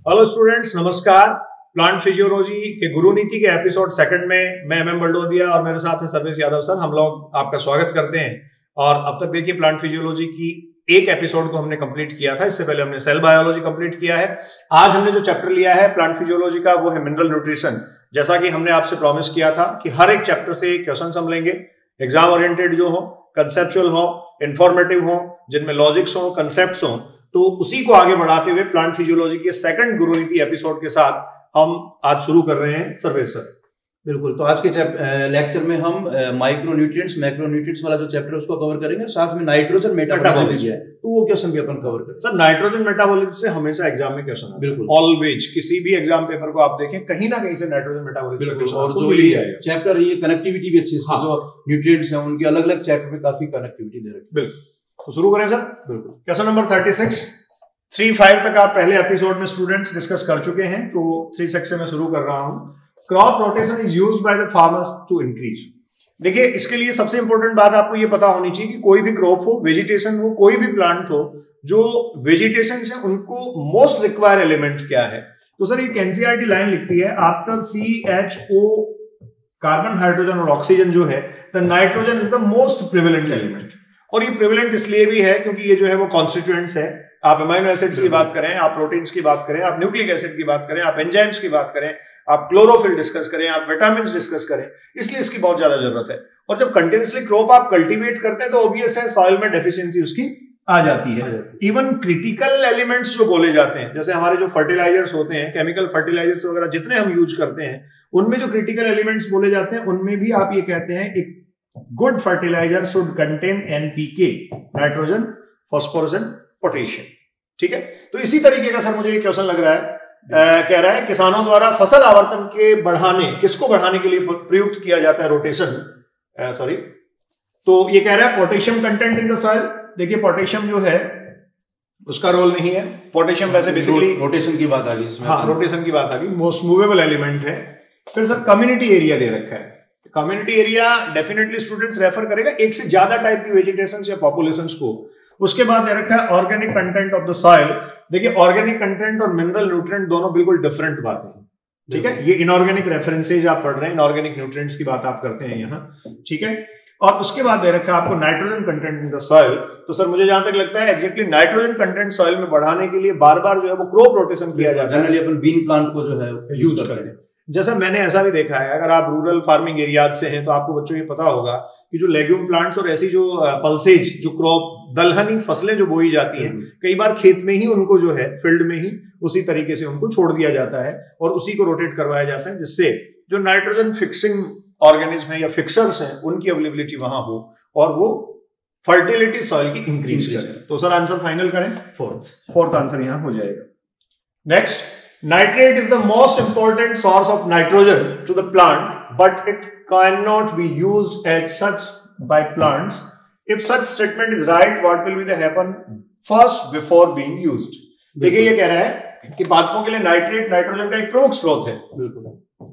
Hello students, नमस्कार। Plant physiology के गुरु नीति के एपिसोड सेकंड में मैं एमएम बलडोदिया और मेरे साथ है सर्वेश यादव सर। हम लोग आपका स्वागत करते हैं। और अब तक देखिए प्लांट फिजियोलॉजी की एक एपिसोड को हमने कंप्लीट किया था। इससे पहले हमने सेल बायोलॉजी कंप्लीट किया है। आज हमने जो चैप्टर लिया है प्लांट फिजियोलॉजी का वो है मिनरल न्यूट्रिशन। जैसा कि हमने आपसे प्रॉमिस किया था कि हर एक चैप्टर से क्वेश्चन हम लेंगे, एग्जाम ओरिएंटेड जो हो, कंसेप्चुअल हो, इंफॉर्मेटिव हो, जिनमें लॉजिक्स हो, कंसेप्ट्स हो। तो उसी को आगे बढ़ाते हुए प्लांट फिजियोलॉजी के सेकंड गुरु नीति एपिसोड के साथ हम आज शुरू कर रहे हैं सर्वेश सर। बिल्कुल। तो आज के लेक्चर में हम माइक्रोन्यूट्रिएंट्स मैक्रोन्यूट्रिएंट्स वाला जो चैप्टर है उसको कवर करेंगे, साथ में नाइट्रोजन मेटाबॉलिज्म है तो वो क्वेश्चन भी अपन कवर करेंगे। सर, नाइट्रोजन मेटाबॉलिज्म से हमेशा एग्जाम में क्वेश्चन है। बिल्कुल, ऑलवेज किसी भी एग्जाम पेपर को आप देखें, कहीं ना कहीं से नाइट्रोजन मेटाबॉलिज्म और जो ये चैप्टर है ये कनेक्टिविटी भी अच्छी है। जो न्यूट्रिएंट्स हैं उनकी अलग अलग चैप्टर में काफी कनेक्टिविटी दे रखी है। बिल्कुल, तो शुरू करें सर। बिल्कुल। क्वेश्चन नंबर 36 3-5 तक आप पहले एपिसोड में स्टूडेंट्स डिस्कस कर चुके हैं, तो 3-6 से मैं शुरू कर रहा हूं। Crop rotation is used by the farmers to increase. देखिए, इसके लिए सबसे इंपॉर्टेंट बात आपको ये पता होनी चाहिए कि कोई भी क्रॉप हो, वेजिटेशन हो, कोई भी प्लांट हो, जो वेजिटेशन से उनको मोस्ट रिक्वायर एलिमेंट क्या है। तो सर एक एनसीईआरटी लाइन लिखती है, आफ्टर CHO कार्बन, हाइड्रोजन और ऑक्सीजन जो है, the nitrogen is the most prevalent element. और ये प्रिवेलेंट इसलिए भी है क्योंकि ये जो है वो कॉन्स्टिट्यूएंट्स है। आप अमीनो एसिड्स की बात करें, आप प्रोटीन्स की बात करें, आप न्यूक्लिक एसिड की बात करें, आप एंजाइम्स की बात करें, आप क्लोरोफिल डिस्कस करें, आप विटामिन डिस्कस करें, इसलिए इसकी बहुत ज्यादा जरूरत है। और जब कंटिन्यूअसली क्रॉप आप कल्टीवेट करते हैं तो ऑब्वियस है सॉइल में डेफिशिएंसी उसकी आ जाती है। इवन क्रिटिकल एलिमेंट जो बोले जाते हैं, जैसे हमारे जो फर्टिलाइजर्स होते हैं, केमिकल फर्टिलाइजर्स वगैरह जितने हम यूज करते हैं, उनमें जो क्रिटिकल एलिमेंट्स बोले जाते हैं, उनमें भी आप ये कहते हैं एक good fertiliser should contain NPK, nitrogen, phosphorus and potassium. ठीक है, तो इसी तरीके का सर मुझे ये क्वेश्चन लग रहा है। कह रहा है किसानों द्वारा फसल आवर्तन के बढ़ाने, किसको बढ़ाने के लिए प्रयुक्त किया जाता है रोटेशन, तो ये कह रहा है potassium content in the soil. देखिए पोटेशियम जो है उसका रोल नहीं है। पोटेशियम वैसे बेसिकली रोटेशन की बात आ गई इसमें। हाँ, रोटेशन की बात आ गई, मोस्ट मूवेबल एलिमेंट है। फिर सर कम्युनिटी एरिया दे रखा है। Community area definitely students refer करेगा एक से ज्यादा टाइप की वेजिटेशन या पॉपुलेशंस को। उसके बाद दे रखा है organic content of the soil. देखिए ऑर्गेनिक कंटेंट और मिनरल न्यूट्रिएंट दोनों बिल्कुल डिफरेंट बातें हैं। ठीक है, ये इनऑर्गेनिक रेफरेंसेज आप पढ़ रहे हैं, इनऑर्गेनिक न्यूट्रिएंट्स की बात आप करते हैं यहाँ। ठीक है, और उसके बाद दे रखा है आपको nitrogen content in the soil. तो सर मुझे जहां तक लगता है एग्जैक्टली नाइट्रोजन कंटेंट सॉइल में बढ़ाने के लिए बार बार जो है वो क्रॉप रोटेशन किया जाता है। जनरली अपन बीन प्लांट को जो है यूज करते हैं। जैसा मैंने ऐसा भी देखा है, अगर आप रूरल फार्मिंग एरियाज से हैं तो आपको बच्चों ये पता होगा कि जो लेग्यूम प्लांट्स और ऐसी जो पल्सेज, जो क्रॉप दलहनी फसलें जो बोई जाती हैं, कई बार खेत में ही उनको जो है फील्ड में ही उसी तरीके से उनको छोड़ दिया जाता है और उसी को रोटेट करवाया जाता है, जिससे जो नाइट्रोजन फिक्सिंग ऑर्गेनिज्म है या फिक्सर्स हैं उनकी अवेलेबिलिटी वहां हो और वो फर्टिलिटी सॉइल की इंक्रीज करे। तो सर आंसर फाइनल करें, फोर्थ आंसर यहां हो जाएगा। Next, nitrate is the most important source of nitrogen to the plant, but it cannot be used as such by plants. If such statement is right, what will be the happen first before being used? देखिए ये कह रहा है कि पादपों के लिए nitrate nitrogen का एक प्रमुख स्रोत है। बिल्कुल।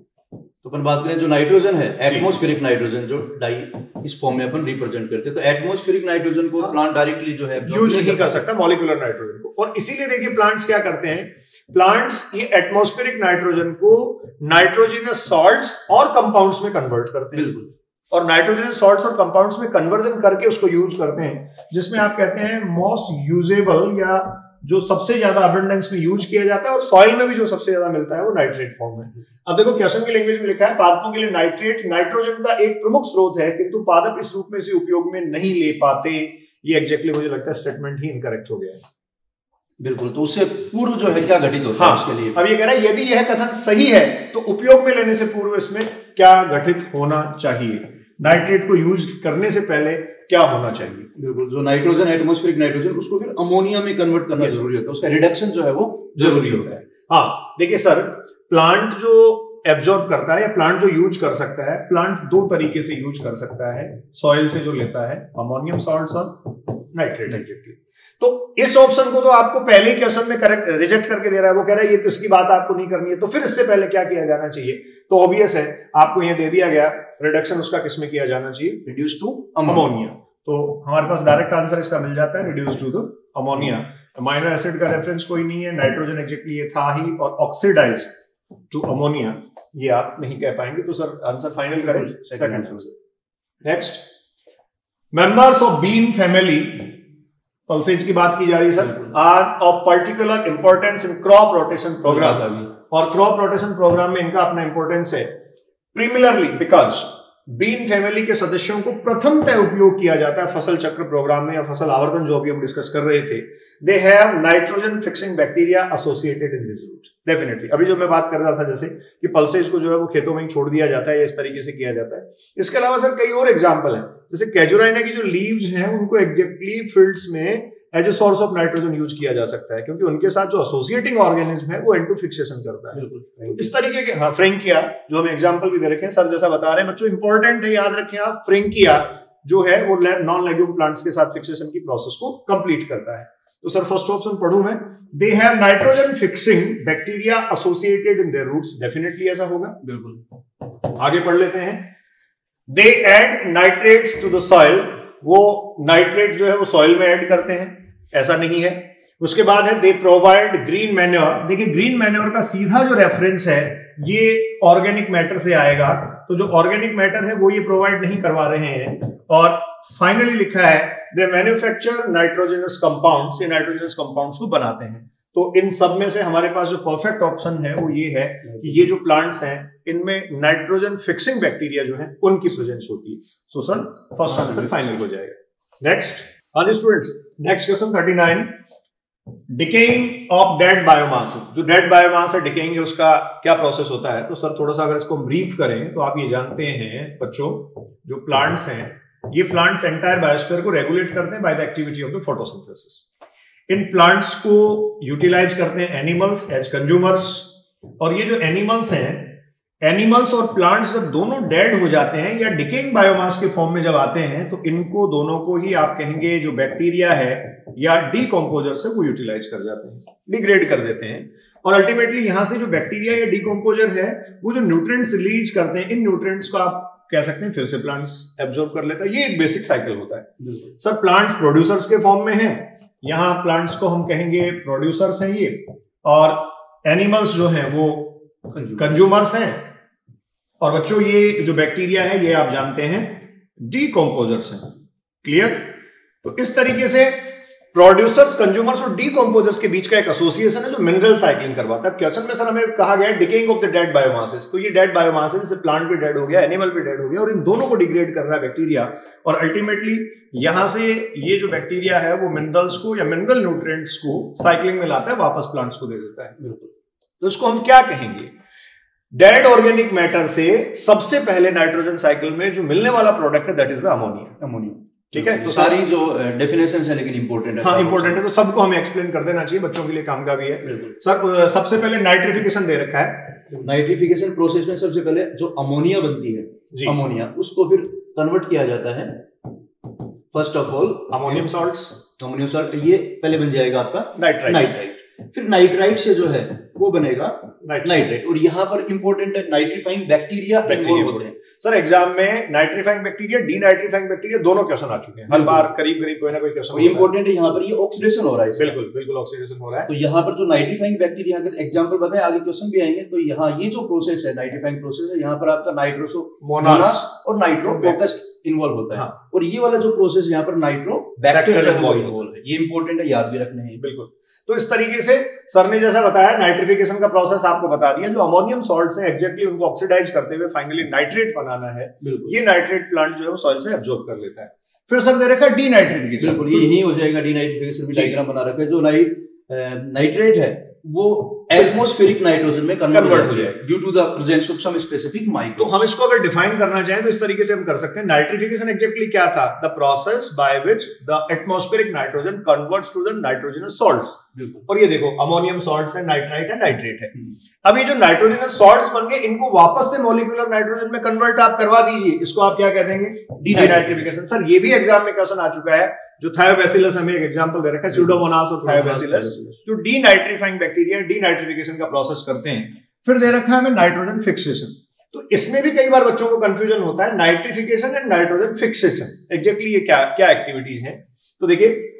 तो अपन बात करें जो नाइट्रोजन है, एटमॉस्फेरिक नाइट्रोजन, जो डाई इस फॉर्म में अपन रिप्रेजेंट करते हैं, तो एटमॉस्फेरिक नाइट्रोजन को प्लांट डायरेक्टली जो है यूज नहीं कर सकता, मॉलिक्यूलर नाइट्रोजन को। और इसीलिए देखिए प्लांट्स क्या करते हैं, प्लांट्स ये एटमॉस्फेरिक नाइट्रोजन को नाइट्रोजनस सॉल्ट्स और कंपाउंड्स में कन्वर्ट करते हैं। बिल्कुल। और नाइट्रोजनस सॉल्ट्स और कंपाउंड्स में कन्वर्जन करके उसको यूज करते हैं, जिसमें आप कहते हैं मोस्ट यूजेबल या जो सबसे ज्यादा अबंडेंस में यूज किया जाता है और सॉइल में भी जो सबसे ज्यादा मिलता है वो नाइट्रेट फॉर्म में। अब देखो क्वेश्चन की लैंग्वेज में लिखा है पादपों के लिए नाइट्रेट नाइट्रोजन का एक प्रमुख स्रोत है, किंतु पादप इस रूप में इसे उपयोग में नहीं ले पाते। ये एग्जैक्टली मुझे लगता है स्टेटमेंट ही इनकरेक्ट हो गया है। बिल्कुल। तो उससे पूर्व जो है क्या घटित होता है उसके लिए। अब ये कह रहा है यदि यह कथन सही है तो उपयोग में लेने से पूर्व इसमें क्या घटित होना चाहिए, नाइट्रेट को यूज करने से पहले क्या होना चाहिए। बिल्कुल। जो नाइट्रोजन एटमॉस्फेरिक नाइट्रोजन उसको फिर अमोनिया में कन्वर्ट करना जरूरी होता है, उसका रिडक्शन जो है वो जरूरी होता है। हाँ देखिए सर, प्लांट जो एब्जॉर्ब करता है या प्लांट जो यूज कर सकता है, प्लांट दो तरीके से यूज कर सकता है। सॉइल से जो लेता है अमोनियम सॉल्ट्स और नाइट्रेट एग्जैक्टली। तो इस ऑप्शन को तो आपको पहले क्वेश्चन में करेक्ट रिजेक्ट करके दे रहा है, वो कह रहा है ये तो इसकी बात आपको नहीं करनी है, तो फिर इससे पहले क्या किया जाना चाहिए। तो ऑब्वियस है आपको ये दे दिया गया, रिडक्शन उसका किसमें किया जाना चाहिए, रिड्यूस टू अमोनिया। तो हमारे पास डायरेक्ट आंसर इसका मिल जाता है, reduce to the ammonia. Amino acid का रेफरेंस कोई नहीं है, नाइट्रोजन एग्जैक्टली ये था ही, और ऑक्सीडाइज टू अमोनिया ये आप नहीं कह पाएंगे। तो सर आंसर फाइनल करें, second answer. Next, members of bean family, pulses की बात की जा रही है sir, are of particular importance in crop rotation programme, और क्रॉप रोटेशन प्रोग्राम में इनका अपना इंपॉर्टेंस है प्रीमिलरली बिकॉज बीन फैमिली के सदस्यों को प्रथमतः उपयोग किया जाता है फसल चक्र प्रोग्राम में या फसल आवर्तन जो अभी हम डिस्कस कर रहे थे। They have nitrogen fixing bacteria associated in this root. Definitely अभी जो मैं बात कर रहा था जैसे कि पल्सेज को जो है वो खेतों में ही छोड़ दिया जाता है या इस तरीके से किया जाता है। इसके अलावा सर कई और एग्जाम्पल है, जैसे कैजुराइना की जो लीव्स हैं उनको एग्जैक्टली फील्ड्स में as a source of nitrogen use किया जा सकता है, क्योंकि उनके साथ जो एसोसिएटिंग ऑर्गेनिज्म है वो एंटो फिक्सेशन करता है। इस तरीके के, हाँ, फ्रेंकिया जो हम एग्जांपल भी दे रखे हैं सर, जैसा बता रहे हैं बच्चों, इंपॉर्टेंट है, याद रखें आप, फ्रेंकिया जो है वो नॉन लेग्यूम प्लांट्स के साथ फिक्सेशन की प्रोसेस को कंप्लीट करता है। तो सर फर्स्ट ऑप्शन पढ़ूं मैं, they have nitrogen fixing bacteria associated in their roots, definitely ऐसा होगा। बिल्कुल। आगे पढ़ लेते हैं, they add nitrates to the soil, वो नाइट्रेट जो है वो सॉइल में ऐड करते हैं, ऐसा नहीं है। उसके बाद है दे प्रोवाइड ग्रीन मैन्योर। देखिए ग्रीन मैन्योर का सीधा जो रेफरेंस है ये ऑर्गेनिक मैटर से आएगा, तो जो ऑर्गेनिक मैटर है वो ये प्रोवाइड नहीं करवा रहे हैं। और फाइनली लिखा है दे मैन्युफैक्चर नाइट्रोजनस कंपाउंड्स, ये नाइट्रोजनस कंपाउंड्स को बनाते हैं। तो इन सब में से हमारे पास जो परफेक्ट ऑप्शन है वो ये है कि ये जो प्लांट्स हैं इनमें नाइट्रोजन फिक्सिंग बैक्टीरिया जो है उनकी प्रेजेंस होती है। So sir first answer final हो जाएगा। नेक्स्ट, हाँ जी students, next question 39, decaying of dead biomass. जो डेड बायोमास है, डिकेइंग है, उसका क्या प्रोसेस होता है? तो सर थोड़ा सा अगर इसको ब्रीफ करें तो आप ये जानते हैं बच्चों, जो प्लांट्स हैं ये प्लांट्स एंटायर बायोस्फीयर को रेगुलेट करते हैं by the activity of the photosynthesis. इन प्लांट्स को यूटिलाइज करते हैं एनिमल्स एज कंज्यूमर्स, और ये जो एनिमल्स हैं, एनिमल्स और प्लांट्स जब दोनों डेड हो जाते हैं या डिकेइंग बायोमास के फॉर्म में जब आते हैं तो इनको दोनों को ही आप कहेंगे जो बैक्टीरिया है या डीकम्पोजर से वो यूटिलाइज कर जाते हैं, डिग्रेड कर देते हैं। और अल्टीमेटली यहां से जो बैक्टीरिया या डीकम्पोजर है वो जो न्यूट्रिएंट्स रिलीज करते हैं, इन न्यूट्रिएंट्स को आप कह सकते हैं फिर से प्लांट्स एब्जॉर्ब कर लेता है। ये एक बेसिक साइकिल होता है। सर प्लांट्स प्रोड्यूसर्स के फॉर्म में है, यहाँ प्लांट्स को हम कहेंगे प्रोड्यूसर्स हैं ये, और एनिमल्स जो हैं वो कंज्यूमर्स हैं, और बच्चों ये जो बैक्टीरिया है ये आप जानते हैं डीकम्पोजर्स हैं। क्लियर? तो इस तरीके से प्रोड्यूसर्स, कंज्यूमर्स और डीकम्पोजर्स के बीच का एक एसोसिएशन है जो मिनरल साइक्लिंग करवाता है। क्वेश्चन में सर हमें कहा गया है decaying of the dead biomasses, तो ये डेड बायोमासेस से प्लांट भी डेड हो गया, एनिमल भी डेड हो गया, और इन दोनों को डिग्रेड कर रहा है बैक्टीरिया, और अल्टीमेटली यहां से ये जो बैक्टीरिया है वो मिनरल्स को या मिनरल न्यूट्रिएंट्स को साइक्लिंग में लाता है, वापस प्लांट्स को दे देता है। बिल्कुल। तो इसको हम क्या कहेंगे? डेड ऑर्गेनिक मैटर से सबसे पहले नाइट्रोजन साइकिल में जो मिलने वाला प्रोडक्ट है that is the ammonia. Ammonia, ठीक है। तो सारी जो डेफिनेशन है लेकिन इंपॉर्टेंट है। हाँ इंपॉर्टेंट है, तो सबको हमें एक्सप्लेन कर देना चाहिए, बच्चों के लिए काम का भी है। सर सबसे पहले नाइट्रिफिकेशन दे रखा है। नाइट्रिफिकेशन प्रोसेस में सबसे पहले जो अमोनिया बनती है, अमोनिया, उसको फिर कन्वर्ट किया जाता है। First of all ammonium salts, ammonium salt ये पहले बन जाएगा आपका नाइट्राइट, फिर नाइट्राइट से जो है वो बनेगा नाइट्रेट, और यहाँ पर इंपॉर्टेंट है नाइट्रीफाइंग बैक्टीरिया होते हैं। सर एग्जाम में नाइट्रीफाइंग बैक्टीरिया, डीनाइट्रीफाइंग बैक्टीरिया दोनों क्वेश्चन आ चुके हैं हर बार, करीब करीब कोई ना कोई क्वेश्चन इंपॉर्टेंट है। यहाँ पर ये ऑक्सीडेशन हो रहा है, बिल्कुल बिल्कुल ऑक्सीडेशन हो रहा है। तो यहाँ पर जो नाइट्रीफाइंग बैक्टीरिया, अगर एग्जांपल बताएं, आगे क्वेश्चन भी आएंगे, तो यहाँ ये जो प्रोसेस है नाइट्रीफाइंग प्रोसेस है, यहाँ पर आपका नाइट्रोसोमोनास और नाइट्रोकोकस इन्वॉल्व होता है, और ये वाला जो प्रोसेस यहाँ पर नाइट्रोबैक्टीरिया इन्वॉल्व है। ये इंपॉर्टेंट है, याद भी रखने हैं। बिल्कुल। तो इस तरीके से सर ने जैसा बताया नाइट्रिफिकेशन का प्रोसेस आपको बता दिया, जो अमोनियम सॉल्ट्स हैं एग्जैक्टली उनको ऑक्सीडाइज करते हुए फाइनली नाइट्रेट बनाना है, ये नाइट्रेट प्लांट जो है वो सॉइल से एब्जॉर्ब कर लेता है। फिर सर दे रखा डीनाइट्रिफिकेशन, बिल्कुल ये यही हो जाएगा। डीनाइट्रिफिकेशन भी डायग्राम बना रखा है। जो नाइट्रेट है वो एटमॉस्फेरिक नाइट्रोजन में कन्वर्ट हो जाएगा due to the presence of some specific microbes. तो हम इसको अगर डिफाइन करना चाहें तो इस तरीके से हम कर सकते हैं। नाइट्रिफिकेशन एग्जैक्टली क्या था? The process by which the atmospheric nitrogen converts to the nitrogenous salts. और ये देखो अमोनियम सॉल्ट्स है, नाइट्राइट है, नाइट्रेट है। अब ये जो नाइट्रोजनस सॉल्ट्स बन गए, इनको वापस से मॉलिक्यूलर नाइट्रोजन में कन्वर्ट आप करवा दीजिए, इसको आप क्या कह देंगे? डीनाइट्रिफिकेशन। सर ये भी एग्जाम में क्वेश्चन आ चुका है, जो थायोबैसिलस हमें एक एग्जांपल दे रखा है, स्यूडोमोनास और थायोबैसिलस, जो डीनाइट्रीफाइंग बैक्टीरिया डीनाइट्रिफिकेशन का प्रोसेस करते हैं। फिर दे रखा है हमें नाइट्रोजन फिक्सेशन। तो इसमें भी कई बार बच्चों को कंफ्यूजन होता है, nitrification and nitrogen fixation exactly ये क्या क्या एक्टिविटीज हैं। तो देखिए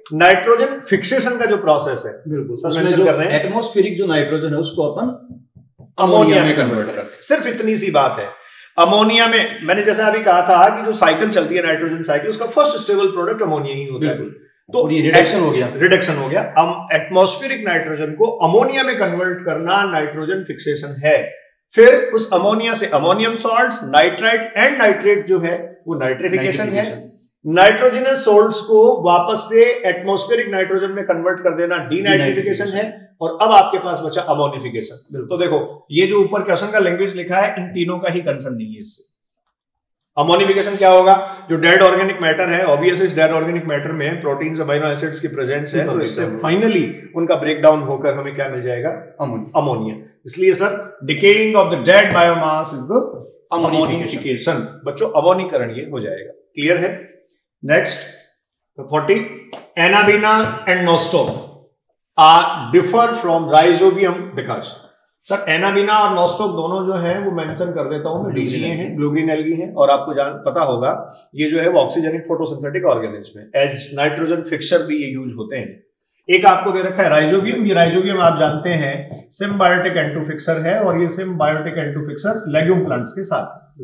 नाइट्रोजन फिक्सेशन का जो प्रोसेस है, बिल्कुल सर मेंशन कर रहे हैं, एटमॉस्फेरिक जो नाइट्रोजन है उसको अपन अमोनिया में कन्वर्ट करते हैं। सिर्फ इतनी सी बात है। अमोनिया में मैंने जैसा अभी कहा था कि जो साइकिल चलती है नाइट्रोजन साइकिल, उसका फर्स्ट स्टेबल प्रोडक्ट अमोनिया ही होता है। तो ये रिडक्शन हो गया, रिडक्शन हो गया। एटमॉस्फेरिक नाइट्रोजन को अमोनिया में कन्वर्ट करना नाइट्रोजन फिक्सेशन है। फिर उस अमोनिया से ammonium salts, nitrite and nitrate जो है वो नाइट्रिफिकेशन है। नाइट्रोजनस सॉल्ट्स को वापस से एटमॉस्फेरिक नाइट्रोजन में कन्वर्ट कर देना डीनाइट्रिफिकेशन है। और अब आपके पास बचा अमोनिफिकेशन। तो देखो ये जो ऊपर क्वेश्चन का लैंग्वेज लिखा है, इन तीनों का ही कंसर्न नहीं है इससे। अमोनिफिकेशन क्या होगा? जो डेड ऑर्गेनिक मैटर है, ऑब्वियसली इस डेड ऑर्गेनिक मैटर में प्रोटीन्स, अमीनो एसिड्स की प्रेजेंस है, तो इससे फाइनली उनका ब्रेकडाउन होकर हमें क्या मिल जाएगा? अमोनिया। इसलिए sir decaying of the dead biomass is the ammonification. बच्चों अमोनीकरण ये हो जाएगा। क्लियर है? Next 40 Anabaena and Nostoc are differ from Rhizobium because. Sir Anabaena और नोस्टोक दोनों जो हैं वो मेंशन कर देता हूं मैं, डीजीए हैं, ब्लू ग्रीन एल्गी हैं। और आपको पता होगा ये जो है वो ऑक्सीजनिक फोटोसिंथेटिक ऑर्गेनिज्म है। एज नाइट्रोजन फिक्सर भी ये यूज होते हैं। एक आपको दे रखा है राइजोबियम। ये राइजोबियम आप जानते हैं सिम्बायोटिक एंटो फिक्सर है, और ये सिम्बायोटिक एंटो फिक्सर लेग्यूम प्लांट्स के साथ।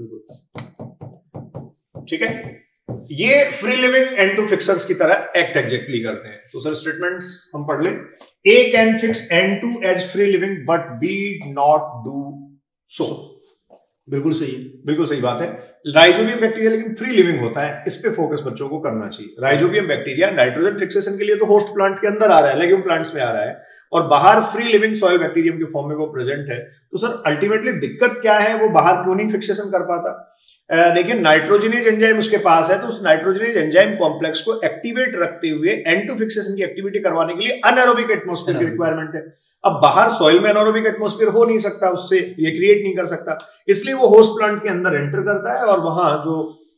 ठीक है, ये फ्री लिविंग एंटो फिक्सर्स की तरह एक्ट एग्जैक्टली करते हैं। तो सर स्टेटमेंट्स हम पढ़ लें। A can fix N2 as free living but B not do so। बिल्कुल सही है, बिल्कुल सही बात है। राइजोबियम बैक्टीरिया लेकिन फ्री लिविंग होता है, इस पे फोकस बच्चों को करना चाहिए। राइजोबियम बैक्टीरिया नाइट्रोजन फिक्सेशन के लिए तो होस्ट प्लांट के अंदर आ रहा है, लेग्यूम प्लांट्स में आ रहा है, और बाहर फ्री लिविंग सॉइल बैक्टीरियम के फॉर्म में वो प्रेजेंट है। तो सर अल्टीमेटली दिक्कत क्या है? वो बाहर क्यों नहीं फिक्सेशन कर पाता? देखिए नाइट्रोजनेज एंजाइम उसके पास है, तो उस नाइट्रोजनेज एंजाइम कॉम्प्लेक्स को एक्टिवेट रखते हुए एंटो फिक्सेशन की एक्टिविटी करवाने के लिए अनएरोबिक एटमॉस्फेयर की रिक्वायरमेंट है। अब बाहर सॉइल में एनारोबिक एटमॉस्फेयर हो नहीं सकता, उससे ये क्रिएट नहीं कर सकता, इसलिए वो होस्ट प्लांट के अंदर एंटर करता है और वहां जो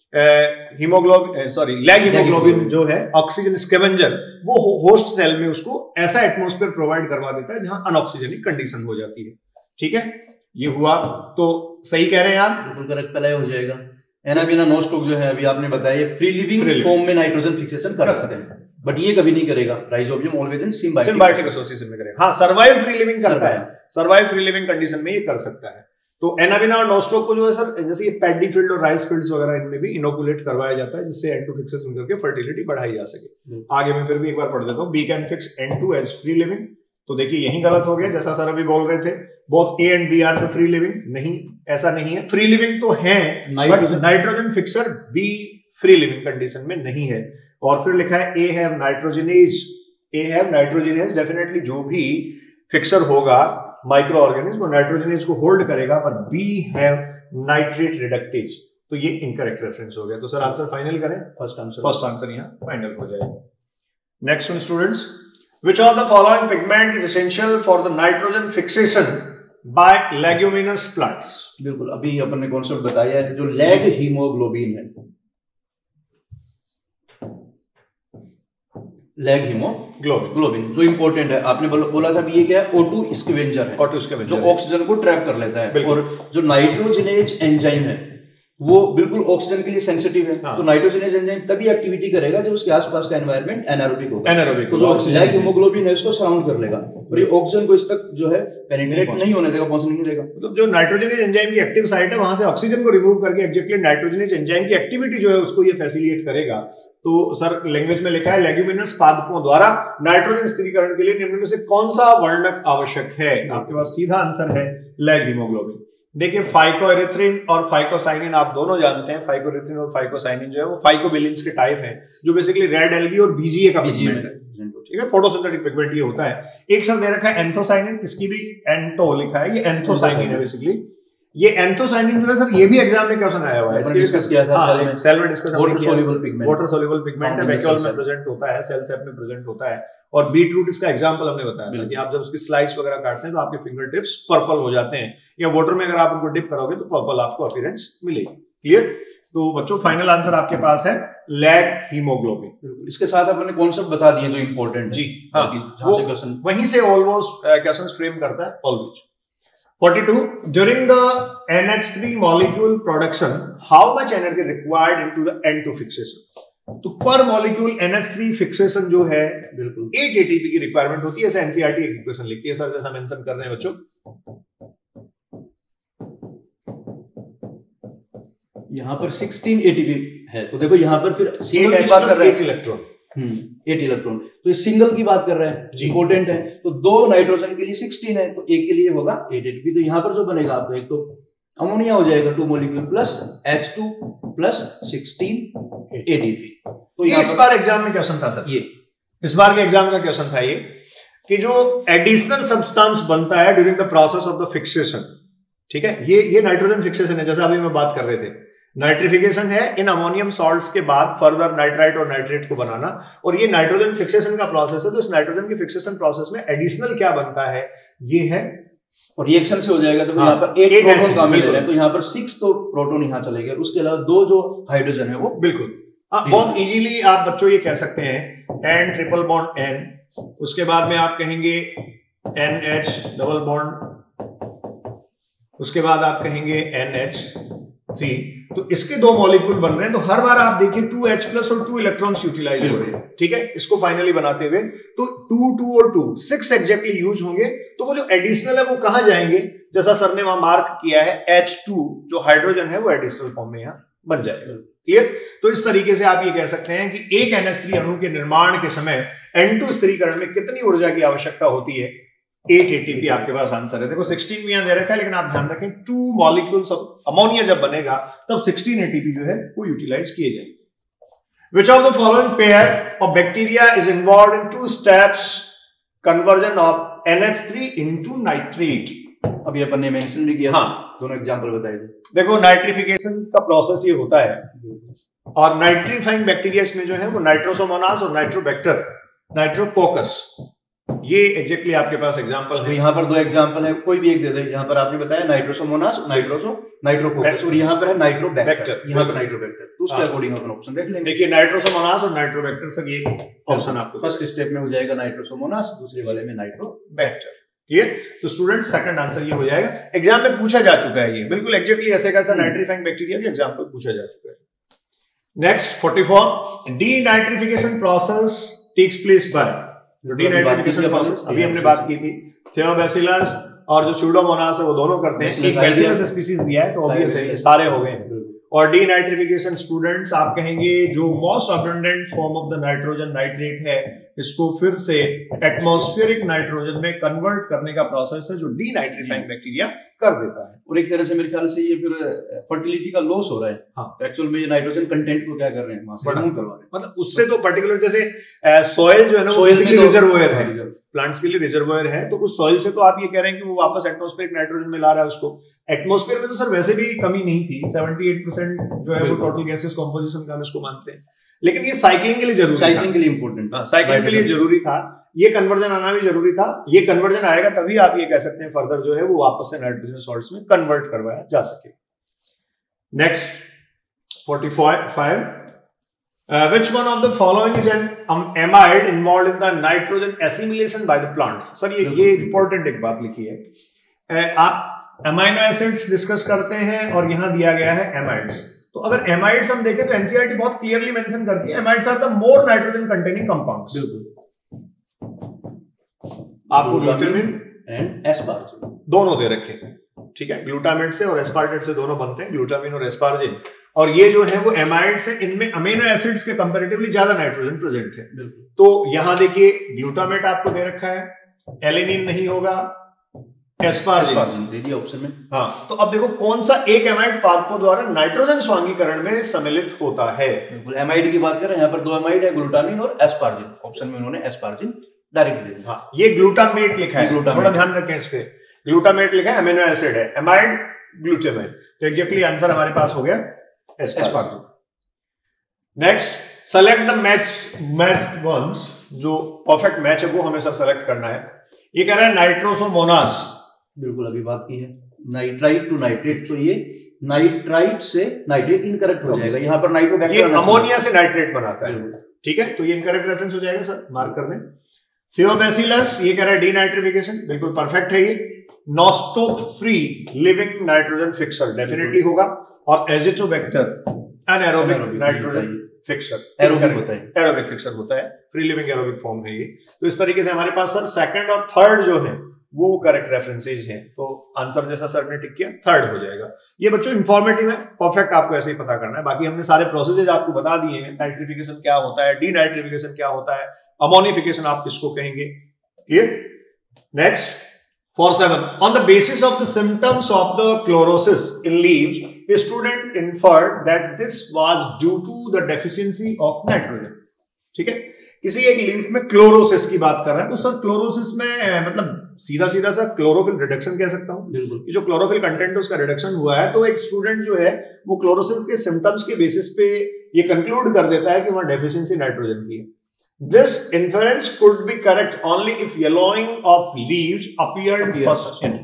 लैग हीमोग्लोबिन जो है ऑक्सीजन स्कैवेंजर, वो होस्ट सेल में उसको ऐसा एटमॉस्फेयर प्रोवाइड करवा देता है जहां अनऑक्सीजनिक कंडीशन हो जाती है। ठीक है, ये हुआ तो सही कह रहे हैं आप, बिल्कुल करेक्ट पहले हो जाएगा। एनाबीना नोस्टोक जो है अभी आपने बताया फ्री लिविंग फॉर्म में नाइट्रोजन फिक्सेशन कर सकते हैं, बट ये कभी नहीं करेगा। Rhizobium always in symbiotic association में करेगा। हाँ, सर्वाइव फ्री लिविंग करता है, सर्वाइव फ्री लिविंग कंडीशन में ये कर सकता है। तो एनाबीना और नोस्टोक को जो है सर, जैसे ये पैडी फील्ड और राइस फील्ड्स वगैरह इनमें भी इनोकुलेट करवाया जाता है, जिससे एंटो फिक्सेशन करके फर्टिलिटी बढ़ाई जा सके। आगे मैं फिर भी एक बार पढ़ देता हूँ। B can fix N2 as free living. तो देखिए यही गलत हो गया, जैसा सर अभी बोल रहे थे, both A and B are the free living. नहीं, ऐसा नहीं है। फ्री लिविंग तो है, but nitrogen fixer B free living condition में नहीं है। और फिर लिखा है A have nitrogenase, A have nitrogenase. Definitely जो भी फिक्सर होगा माइक्रो ऑर्गेनिज्म वो नाइट्रोजनेज को होल्ड करेगा, पर बी हैव नाइट्रेट रिडक्टेज। तो ये इनकरेक्ट रेफरेंस हो गया। तो सर आंसर फाइनल करें। फर्स्ट आंसर यहाँ फाइनल हो जाएगा। Next one students, which of the following pigment is essential for the nitrogen fixation by leguminous plants? बिल्कुल, अभी अपन ने कॉन्सेप्ट बताया है, जो लैग हीमोग्लोबिन है, लैग हीमोग्लोबिन जो इंपॉर्टेंट है। आपने बोला था ये क्या है? O2 स्कैवेंजर है, O2 स्कैवेंजर जो ऑक्सीजन को ट्रैप कर लेता है। और जो नाइट्रोजनेज एंजाइम है वो बिल्कुल ऑक्सीजन के लिए सेंसिटिव है। हाँ। तो नाइट्रोजनेज एंजाइम तभी एक्टिविटी करेगा जब उसके आसपास का एनवायरनमेंट एनारोबिक होगा। तो जो लैग हीमोग्लोबिन है इसको सराउंड कर लेगा और ये ऑक्सीजन को इस तक जो है पेनिट्रेट नहीं होने देगा, पहुंचने नहीं देगा। मतलब जो नाइट्रोजनेज एंजाइम की एक्टिव साइट है वहां से ऑक्सीजन को रिमूव करके एग्जैक्टली नाइट्रोजनेज एंजाइम की एक्टिविटी जो है उसको ये फैसिलिटेट करेगा। तो सर लैंग्वेज में लिखा है लेग्यूमिनस पादपों द्वारा नाइट्रोजन स्थिरीकरण के लिए निम्न में से कौन सा वर्णक आवश्यक है? आपके पास सीधा आंसर है लैग हीमोग्लोबिन। देखिए फाइकोएरिथ्रिन और फाइकोसाइनिन आप दोनों जानते हैं। फाइकोएरिथ्रिन और फाइकोसाइनिन जो है वो फाइकोबिलिन्स के टाइप हैं, जो बेसिकली रेड एल्गी और बीजीए का पिगमेंट है। ठीक है, फोटोसिंथेटिक पिगमेंट ये होता है। एक सर दे रखा है एंथोसाइनिन, इसकी भी एंटो लिखा है, ये एंथोसाइनिन है बेसिकली। ये एंथोसाइनिन जो है सर ये भी एग्जाम में क्वेश्चन आया हुआ है, इसके डिस्कस किया था सेल में discuss water soluble pigment, water soluble pigment है, वैक्यूल में प्रेजेंट होता है, सेल सेप में प्रेजेंट होता है। और बीट रूट इसका एग्जांपल हमने बताया कि आप जब उसकी स्लाइस वगैरह काटते हैं तो आपके फिंगर टिप्स पर्पल हो जाते हैं, या वाटर में अगर आप उनको डिप करोगे तो पर्पल आपको अपीयरेंस मिलेगी। क्लियर? तो बच्चों फाइनल आंसर आपके पास है लैग हीमोग्लोबिन। इसके साथ अपने कॉन्सेप्ट बता दिए जो इंपॉर्टेंट जी। हाँ, वहीं से ऑलमोस्ट क्वेश्चंस फ्रेम करता है always. 42 during the NH3 molecule production how much energy required into the N2 fixation? तो पर मॉलिक्यूल NH3 फिक्सेशन जो है बिल्कुल 8 ATP की रिक्वायरमेंट होती है, ऐसे एनसीईआरटी एक इक्वेशन लिखती है सर, जैसा मेंशन कर रहे हैं बच्चों। यहाँ पर 16 ATP है, तो देखो यहाँ पर फिर सिंगल की बात कर रहे हैं, 8 इलेक्ट्रॉन 8 इलेक्ट्रॉन, तो ये सिंगल की बात कर रहे हैं, इंपॉर्टेंट है। तो 2 नाइट्रोजन के लिए 16 है, तो एक के लिए होगा 8 ATP। तो यहाँ पर जो बनेगा आपको एक तो अमोनिया हो जाएगा 2 molecule plus H2 plus 16 ATP। तो ये इस बार एग्जाम में क्वेश्चन था सर, ये इस बार के एग्जाम का क्वेश्चन था ये कि जो एडिशनल सब्सटेंस बनता है during the process of the fixation, ठीक है, ये नाइट्रोजन फिक्सेशन है, जैसा अभी मैं बात कर रहे थे। नाइट्रिफिकेशन है इन अमोनियम सॉल्ट्स के बाद फर्दर नाइट्राइट और नाइट्रेट को बनाना, और ये नाइट्रोजन फिक्सेशन का प्रोसेस है। तो इस नाइट्रोजन के फिक्सेशन प्रोसेस में एडिशनल क्या बनता है, ये है, और रिएक्शन से हो जाएगा। तो यहाँ पर 8 प्रोटॉन काबिल है, तो यहाँ पर 6 तो प्रोटॉन यहाँ चले गए, उसके अलावा 2 जो हाइड्रोजन है वो बिल्कुल बहुत इजीली आप बच्चों ये कह सकते हैं N ट्रिपल बॉन्ड N, उसके बाद में आप कहेंगे NH डबल बॉन्ड, उसके बाद आप कहेंगे NH3। तो इसके 2 मॉलिक्यूल बन रहे हैं, तो हर बार आप देखिए 2H प्लस और 2 इलेक्ट्रॉन्स यूटिलाइज हो रहे हैं, ठीक है। इसको फाइनली बनाते हुए तो 2 2 और 2 6 एग्जैक्टली यूज होंगे। तो वो जो एडिशनल है वो कहां जाएंगे, जैसा सर ने वहां मार्क किया है, H2 जो हाइड्रोजन है वो एडिशनल फॉर्म में यहां बन जाएगा, क्लियर। तो इस तरीके से आप ये कह सकते हैं कि एक NH3 अणु के निर्माण के समय N2 स्थिरीकरण में कितनी ऊर्जा की आवश्यकता होती है, 8 ATP आपके पास आंसर है। देखो 16 भी यहां दे रखा है, लेकिन आप ध्यान रखें 2 मॉलिक्यूल्स ऑफ अमोनिया जब बनेगा तब 16 ATP जो है वो यूटिलाइज किए जाएंगे। Which of the following pair of bacteria is involved in 2 steps conversion of NH3 into nitrate? अभी अपन ने मेंशन भी किया, हाँ दोनों एग्जांपल बताए थे। देखो नाइट्रिफिकेशन का प्रोसेस ये होता है, और नाइट्रीफाइंग बैक्टीरिया में जो है वो नाइट्रोसोमोनास और नाइट्रोबैक्टर, नाइट्रोकोकस, ये एग्जैक्टली आपके पास एग्जांपल है। तो यहाँ पर 2 एग्जांपल है, कोई भी एक दे दे। यहाँ पर आपने बताया नाइट्रोसोमोनास, नाइट्रोकोकस, और यहाँ पर है नाइट्रोबैक्टर, यहाँ पर नाइट्रोबैक्टर, तो उसके अकॉर्डिंग अपन ऑप्शन देख लेंगे। देखिए नाइट्रोसोमोनास और नाइट्रोबैक्टर सर, ये ऑप्शन आपको फर्स्ट स्टेप में हो जाएगा नाइट्रोसोमोनास, दूसरे वाले में नाइट्रोबैक्टर, क्लियर। तो स्टूडेंट सेकंड आंसर ये हो जाएगा, एग्जाम में पूछा जा चुका है, ये बिल्कुल एग्जैक्टली ऐसे का नाइट्रीफाइंग बैक्टीरिया के एग्जांपल पूछा जा चुका है। Next 44, denitrification process takes place by, जो डीनाइट्रिफिकेशन प्रोसेस अभी हमने बात की थी, थियोबैसिलस और जो स्यूडोमोनास है वो दोनों करते हैं। एक बैसिलस स्पीशीज दिया है तो ऑब्वियस है सारे हो गए हैं। और डीनाइट्रिफिकेशन स्टूडेंट्स आप कहेंगे जो most abundant form of the nitrogen nitrate है, इसको फिर से एटमॉस्फेरिक नाइट्रोजन में कन्वर्ट करने का प्रोसेस है जो डीनाइट्रिफाइंग बैक्टीरिया कर देता है। और एक तरह से मेरे ख्याल से ये फिर फर्टिलिटी का लॉस हो रहा है। हाँ, तो एक्चुअल में ये नाइट्रोजन कंटेंट को क्या कर रहे हैं, वहां से रिमूव करवा रहे हैं। मतलब उससे तो पर्टिकुलर जैसे सॉइल जो है ना वो बेसिकली रिजर्वोयर है, प्लांट्स के लिए रिजर्वोयर है, तो उस सॉइल से तो आप ये कह रहे हैं कि वो वापस एटमॉस्फेरिक नाइट्रोजन में ला रहा है उसको। एटमॉस्फेयर में तो सर वैसे भी कमी नहीं थी, 78% जो है वो टोटल गैसेस कंपोजिशन का हम इसको मानते हैं, लेकिन ये साइक्लिंग के लिए जरूरी था, साइक्लिंग के लिए इंपॉर्टेंट, साइक्लिंग के लिए जरूरी था, ये कन्वर्जन आना भी जरूरी था। ये कन्वर्जन आएगा तभी आप ये कह सकते हैं फर्दर जो है वो वापस से नाइट्रोजन सॉल्ट्स में कन्वर्ट करवाया जा सके। Next 45, which one of the following is an amide involved in the nitrogen assimilation by the plants? Sir ये इंपॉर्टेंट एक बात लिखी है, आप अमाइनो एसिड्स डिस्कस करते हैं और यहां दिया गया है एमाइड्स। तो अगर एमाइड्स हम देखें तो एनसीईआरटी बहुत क्लियरली मेंशन करती है amides are the more nitrogen containing compounds. आपको ग्लूटामिन एंड एस्पार्जिन दोनों दे रखे हैं, ठीक है, ग्लूटामेट से और एस्पार्टेट से दोनों बनते हैं, ग्लूटामिन और एस्पार्जिन। और ये जो है वो एमाइड्स है, इनमें अमीनो एसिड्स के कंपैरेटिवली ज्यादा नाइट्रोजन प्रेजेंट है। तो यहां देखिए ग्लूटामेट आपको दे रखा है, एलिनिन नहीं होगा, एस्पार्जिन दे दिया ऑप्शन में। हाँ, तो अब देखो कौन सा एक एमाइड पादपों द्वारा नाइट्रोजन स्वांगीकरण में सम्मिलित होता है। बिल्कुल एमाइड की बात कर रहे हैं, यहाँ पर 2 एमाइड है, ग्लूटामिन और एस्पार्जिन। ऑप्शन में उन्होंने एस्पार्जिन डायरेक्ट दे दिया। हाँ, ये ग्लूटामेट लिखा है, थोड़ा ध्यान रखें इस पे, ग्लूटामेट लिखा है, अमीनो एसिड है, एमाइड ग्लूटामेट, तो एग्जैक्टली आंसर हमारे पास हो गया asparagine. Next, select the matched ones, जो परफेक्ट मैच है वो हमें सब सेलेक्ट करना है। ये कह रहा है नाइट्रोसोमोनास, बिल्कुल अभी बात की है, नाइट्राइट टू नाइट्रेट, तो ये नाइट्राइट से नाइट्रेट इनकरेक्ट हो जाएगा। यहाँ पर नाइट्रोबैक्टर अमोनिया से नाइट्रेट बनाता है, ठीक है, तो ये इनकरेक्ट रेफरेंस हो जाएगा सर, मार्क कर दें। थियोबैसिलस, ये कह रहा है डीनाइट्रिफिकेशन, बिल्कुल परफेक्ट है ये। Nostoc free living nitrogen fixer definitely होगा, और Azotobacter anaerobic nitrogen fixer, aerobic होता है, एरोबिक फिक्सर होता है, फ्री लिविंग एरोबिक फॉर्म है ये। तो इस तरीके से हमारे पास सर सेकंड और थर्ड जो है वो करेक्ट रेफरेंसेज हैं, तो आंसर जैसा सर ने टिक किया थर्ड हो जाएगा। ये बच्चों इंफॉर्मेटिव है, परफेक्ट आपको ऐसे ही पता करना है। बाकी हमने सारे प्रोसेसेज आपको बता दिए हैं, नाइट्रिफिकेशन क्या होता है, डीनाइट्रिफिकेशन क्या होता है, अमोनिफिकेशन आप किसको कहेंगे। Clear? Next, for 7, on the basis of the symptoms of the chlorosis in leaves, a student inferred that this was due to the deficiency of nitrogen. ठीक है, किसी एक लीफ में क्लोरोसिस की बात कर रहा है, तो सर क्लोरोसिस में मतलब सीधा सीधा सा क्लोरोफिल रिडक्शन कह सकता हूं। बिल्कुल, जो क्लोरोफिल कंटेंट है उसका रिडक्शन हुआ है, तो एक स्टूडेंट जो है वो क्लोरोसिस के सिम्टम्स के बेसिस पे ये कंक्लूड कर देता है कि वहां डेफिशिएंसी नाइट्रोजन की है। This inference could be correct only if yellowing of leaves appeared first in.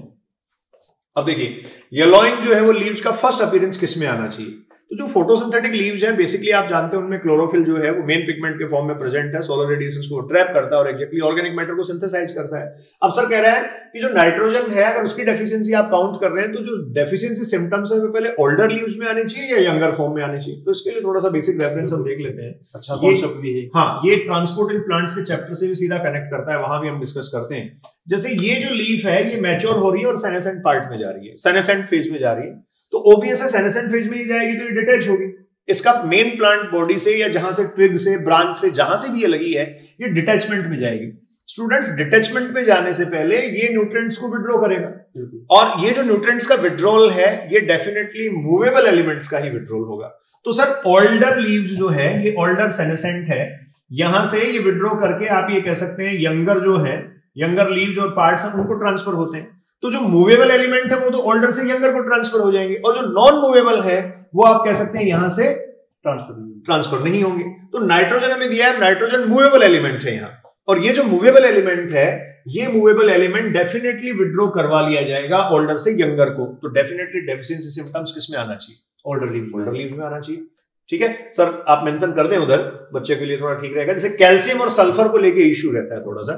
अब देखिए, yellowing जो है वो लीव्स का फर्स्ट अपीयरेंस किस में आना चाहिए? तो जो फोटोसिंथेटिक लीव्स हैं बेसिकली आप जानते हैं उनमें क्लोरोफिल जो है वो मेन पिगमेंट के फॉर्म में प्रेजेंट है, सोलर रेडिएशंस को ट्रैप करता है और एग्जैक्टली ऑर्गेनिक मैटर को सिंथेसाइज करता है। अब सर कह रहा है कि जो नाइट्रोजन है अगर उसकी डेफिशिएंसी आप काउंट कर रहे हैं तो जो डेफिशिएंसी सिम्टम्स है वो पहले ओल्डर लीव्स में आने चाहिए या यंगर फॉर्म में आने चाहिए। तो इसके लिए थोड़ा सा बेसिक रेफरेंस हम देख लेते हैं। अच्छा कॉन्सेप्ट भी है। हाँ, ये ट्रांसपोर्ट इन प्लांट्स के चैप्टर से भी सीधा कनेक्ट करता है, वहां भी हम डिस्कस करते हैं। जैसे ये जो लीफ है ये मैच्योर हो रही है और सेनेसेंट पार्ट में जा रही है, सेनेसेंट फेज में जा रही है, तो ओबीएस है सेनेसेंट फेज में ही जाएगी तो ये डिटैच होगी। इसका मेन प्लांट बॉडी से या जहां से ट्विग से ब्रांच से जहां से भी ये लगी है ये डिटैचमेंट में जाएगी। स्टूडेंट्स, डिटैचमेंट में जाने से पहले ये न्यूट्रिएंट्स को विड्रॉ करेगा और ये जो न्यूट्रिएंट्स का विड्रॉल है ये डेफिनेटली मूवेबल एलिमेंट्स का ही विड्रॉल होगा। तो सर ओल्डर लीव्स जो है ये ओल्डर सेनेसेंट है, यहां से ये विड्रॉ करके आप ये कह सकते हैं यंगर जो है, यंगर लीव्स और पार्ट्स हैं उनको ट्रांसफर होते हैं। तो जो मूवेबल एलिमेंट है वो तो ओल्डर से यंगर को ट्रांसफर हो जाएंगे और जो नॉन मूवेबल है वो आप कह सकते हैं यहां से ट्रांसफर नहीं होंगे। तो नाइट्रोजन हमें दिया है, नाइट्रोजन मूवेबल एलिमेंट है यहाँ, और ये जो मूवेबल एलिमेंट है ये मूवेबल एलिमेंट डेफिनेटली विड्रॉ करवा लिया जाएगा ओल्डर से यंगर को। तो डेफिनेटली डेफिशिएंसी सिम्टम्स किस में आना चाहिए? ओल्डर लीव्स में आना चाहिए। ठीक है सर, आप मेंशन कर दें उधर, बच्चे के लिए थोड़ा ठीक रहेगा। जैसे कैल्शियम और सल्फर को लेके इश्यू रहता है थोड़ा सा,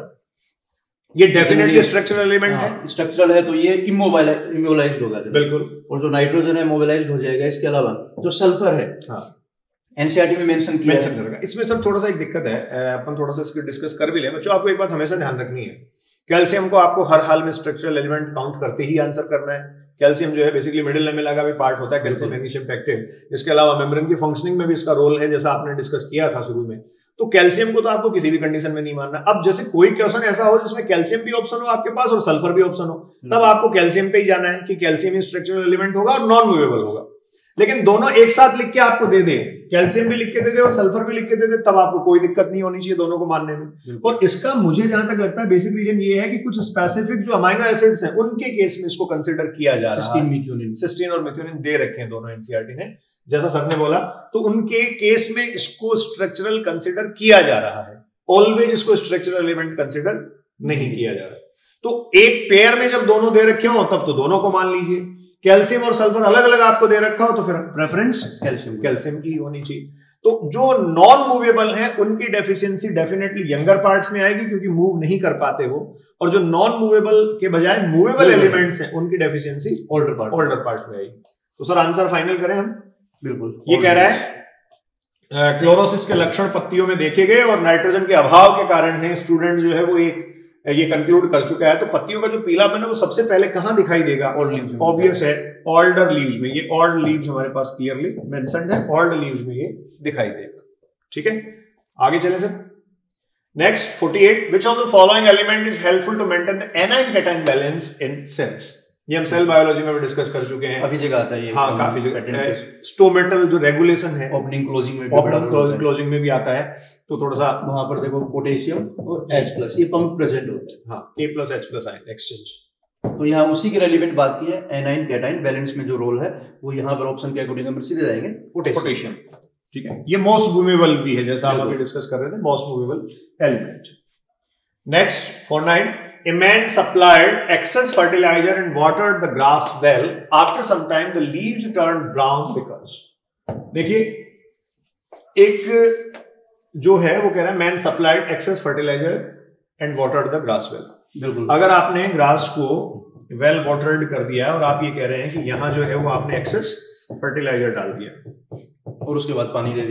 ये डेफिनेटली स्ट्रक्चरल एलिमेंट है, स्ट्रक्चरल है तो ये इमोबिलाइज्ड होगा बिल्कुल, और जो नाइट्रोजन है मोबिलाइज्ड हो जाएगा। इसके अलावा जो सल्फर है, हाँ, एनसीईआरटी में मेंशन करेगा। इसमें सर थोड़ा सा एक दिक्कत है, अपन थोड़ा सा इसको डिस्कस कर भी ले। बच्चों आपको एक बात हमेशा ध्यान रखनी है, कैल्शियम को आपको हर हाल में स्ट्रक्चरल एलिमेंट काउंट करते ही आंसर करना है। कैल्शियम जो है बेसिकली मिडिल लेमेला का भी पार्ट होता है, कैल्शियम मैग्नीशियम पैक्टेट। इसके अलावा मेम्ब्रेन की फंक्शनिंग में भी इसका रोल है, जैसा आपने डिस्कस किया था शुरू में। तो कैल्शियम को तो आपको किसी भी कंडीशन में नहीं मानना। अब जैसे कोई क्वेश्चन ऐसा हो जिसमें कैल्शियम भी ऑप्शन हो आपके पास और सल्फर भी ऑप्शन हो, तब आपको कैल्शियम पे ही जाना है कि कैल्शियम ही स्ट्रक्चरल एलिमेंट होगा और नॉन मूवेबल होगा। लेकिन दोनों एक साथ लिख के आपको दे दे, कैल्शियम भी लिख के दे दे और सल्फर भी लिख के दे दे, तब आपको कोई दिक्कत नहीं होनी चाहिए दोनों को मानने में। और इसका मुझे जहां तक लगता है बेसिक रीजन ये है कि कुछ स्पेसिफिक जो अमाइनो एसिड्स हैं उनके केस में इसको कंसीडर किया जा रहा है। सिस्टीन और मिथ्योनिन दे रखे हैं दोनों एनसीईआरटी ने, जैसा सर ने बोला, तो उनके केस में इसको स्ट्रक्चरल कंसीडर किया जा रहा है। ऑलवेज इसको स्ट्रक्चरल एलिमेंट कंसीडर नहीं किया जा रहा। तो एक पेयर में जब दोनों दे रखे हो तब तो दोनों को मान लीजिए, कैल्शियम और सल्फर अलग अलग आपको दे रखा हो तो फिर प्रेफरेंस कैल्शियम की होनी चाहिए। तो जो नॉन मूवेबल है उनकी डेफिशिएंसी डेफिनेटली यंगर पार्ट्स में आएगी क्योंकि मूव नहीं कर पाते वो, और जो नॉन मूवेबल के बजाय मूवेबल एलिमेंट्स हैं उनकी डेफिशिएंसी ओल्डर पार्ट में आएगी। तो सर आंसर फाइनल करें हम? बिल्कुल, ये कह रहा है क्लोरोसिस के लक्षण पत्तियों में देखे गए और नाइट्रोजन के अभाव के कारण है। स्टूडेंट जो है वो ये कंक्लूड कर चुका है। तो पत्तियों का जो पीलापन है वो सबसे पहले कहां दिखाई देगा? ऑब्वियस है, ऑल्डर लीव्स में। ये ऑल्ड लीव्स हमारे पास क्लियरली मेंशन्ड है, ऑल्ड लीव्स में ये दिखाई देगा। ठीक है, आगे चले sir. Next 48, which of the following element is helpful to maintain the anion cation balance in cells? ये हम सेल बायोलॉजी में भी डिस्कस कर चुके हैं, काफी जगह आता है ये। हाँ, काफी जगह। स्टोमेटल जो रेगुलेशन है, ओपनिंग क्लोजिंग में भी आता है। तो थोड़ा सा वहां पर देखो पोटेशियम और H+, ये पंप प्रेजेंट होता है। हाँ, K+H+ आयन एक्सचेंज। तो यहाँ उसी की रेलिवेंट बात की है, एनाइन कैटाइन बैलेंस में जो रोल है वो यहाँ पर ऑप्शन के अकॉर्डिंग हम सीधे जाएंगे पोटेशियम। ठीक है, ये मोस्ट मूवेबल भी है, जैसा हम अभी डिस्कस कर रहे थे, most movable element. Next 49, a man supplied excess fertilizer and watered the grass well. After some time the leaves turned brown because. देखिए, एक जो है वो कह रहा है man supplied excess fertilizer and watered the grass well. बिल्कुल, अगर आपने ग्रास को वेल वाटर्ड कर दिया और आप ये कह रहे हैं कि यहाँ जो है वो आपने एक्सेस फर्टिलाइजर डाल दिया और उसके बाद पानी दे दिया,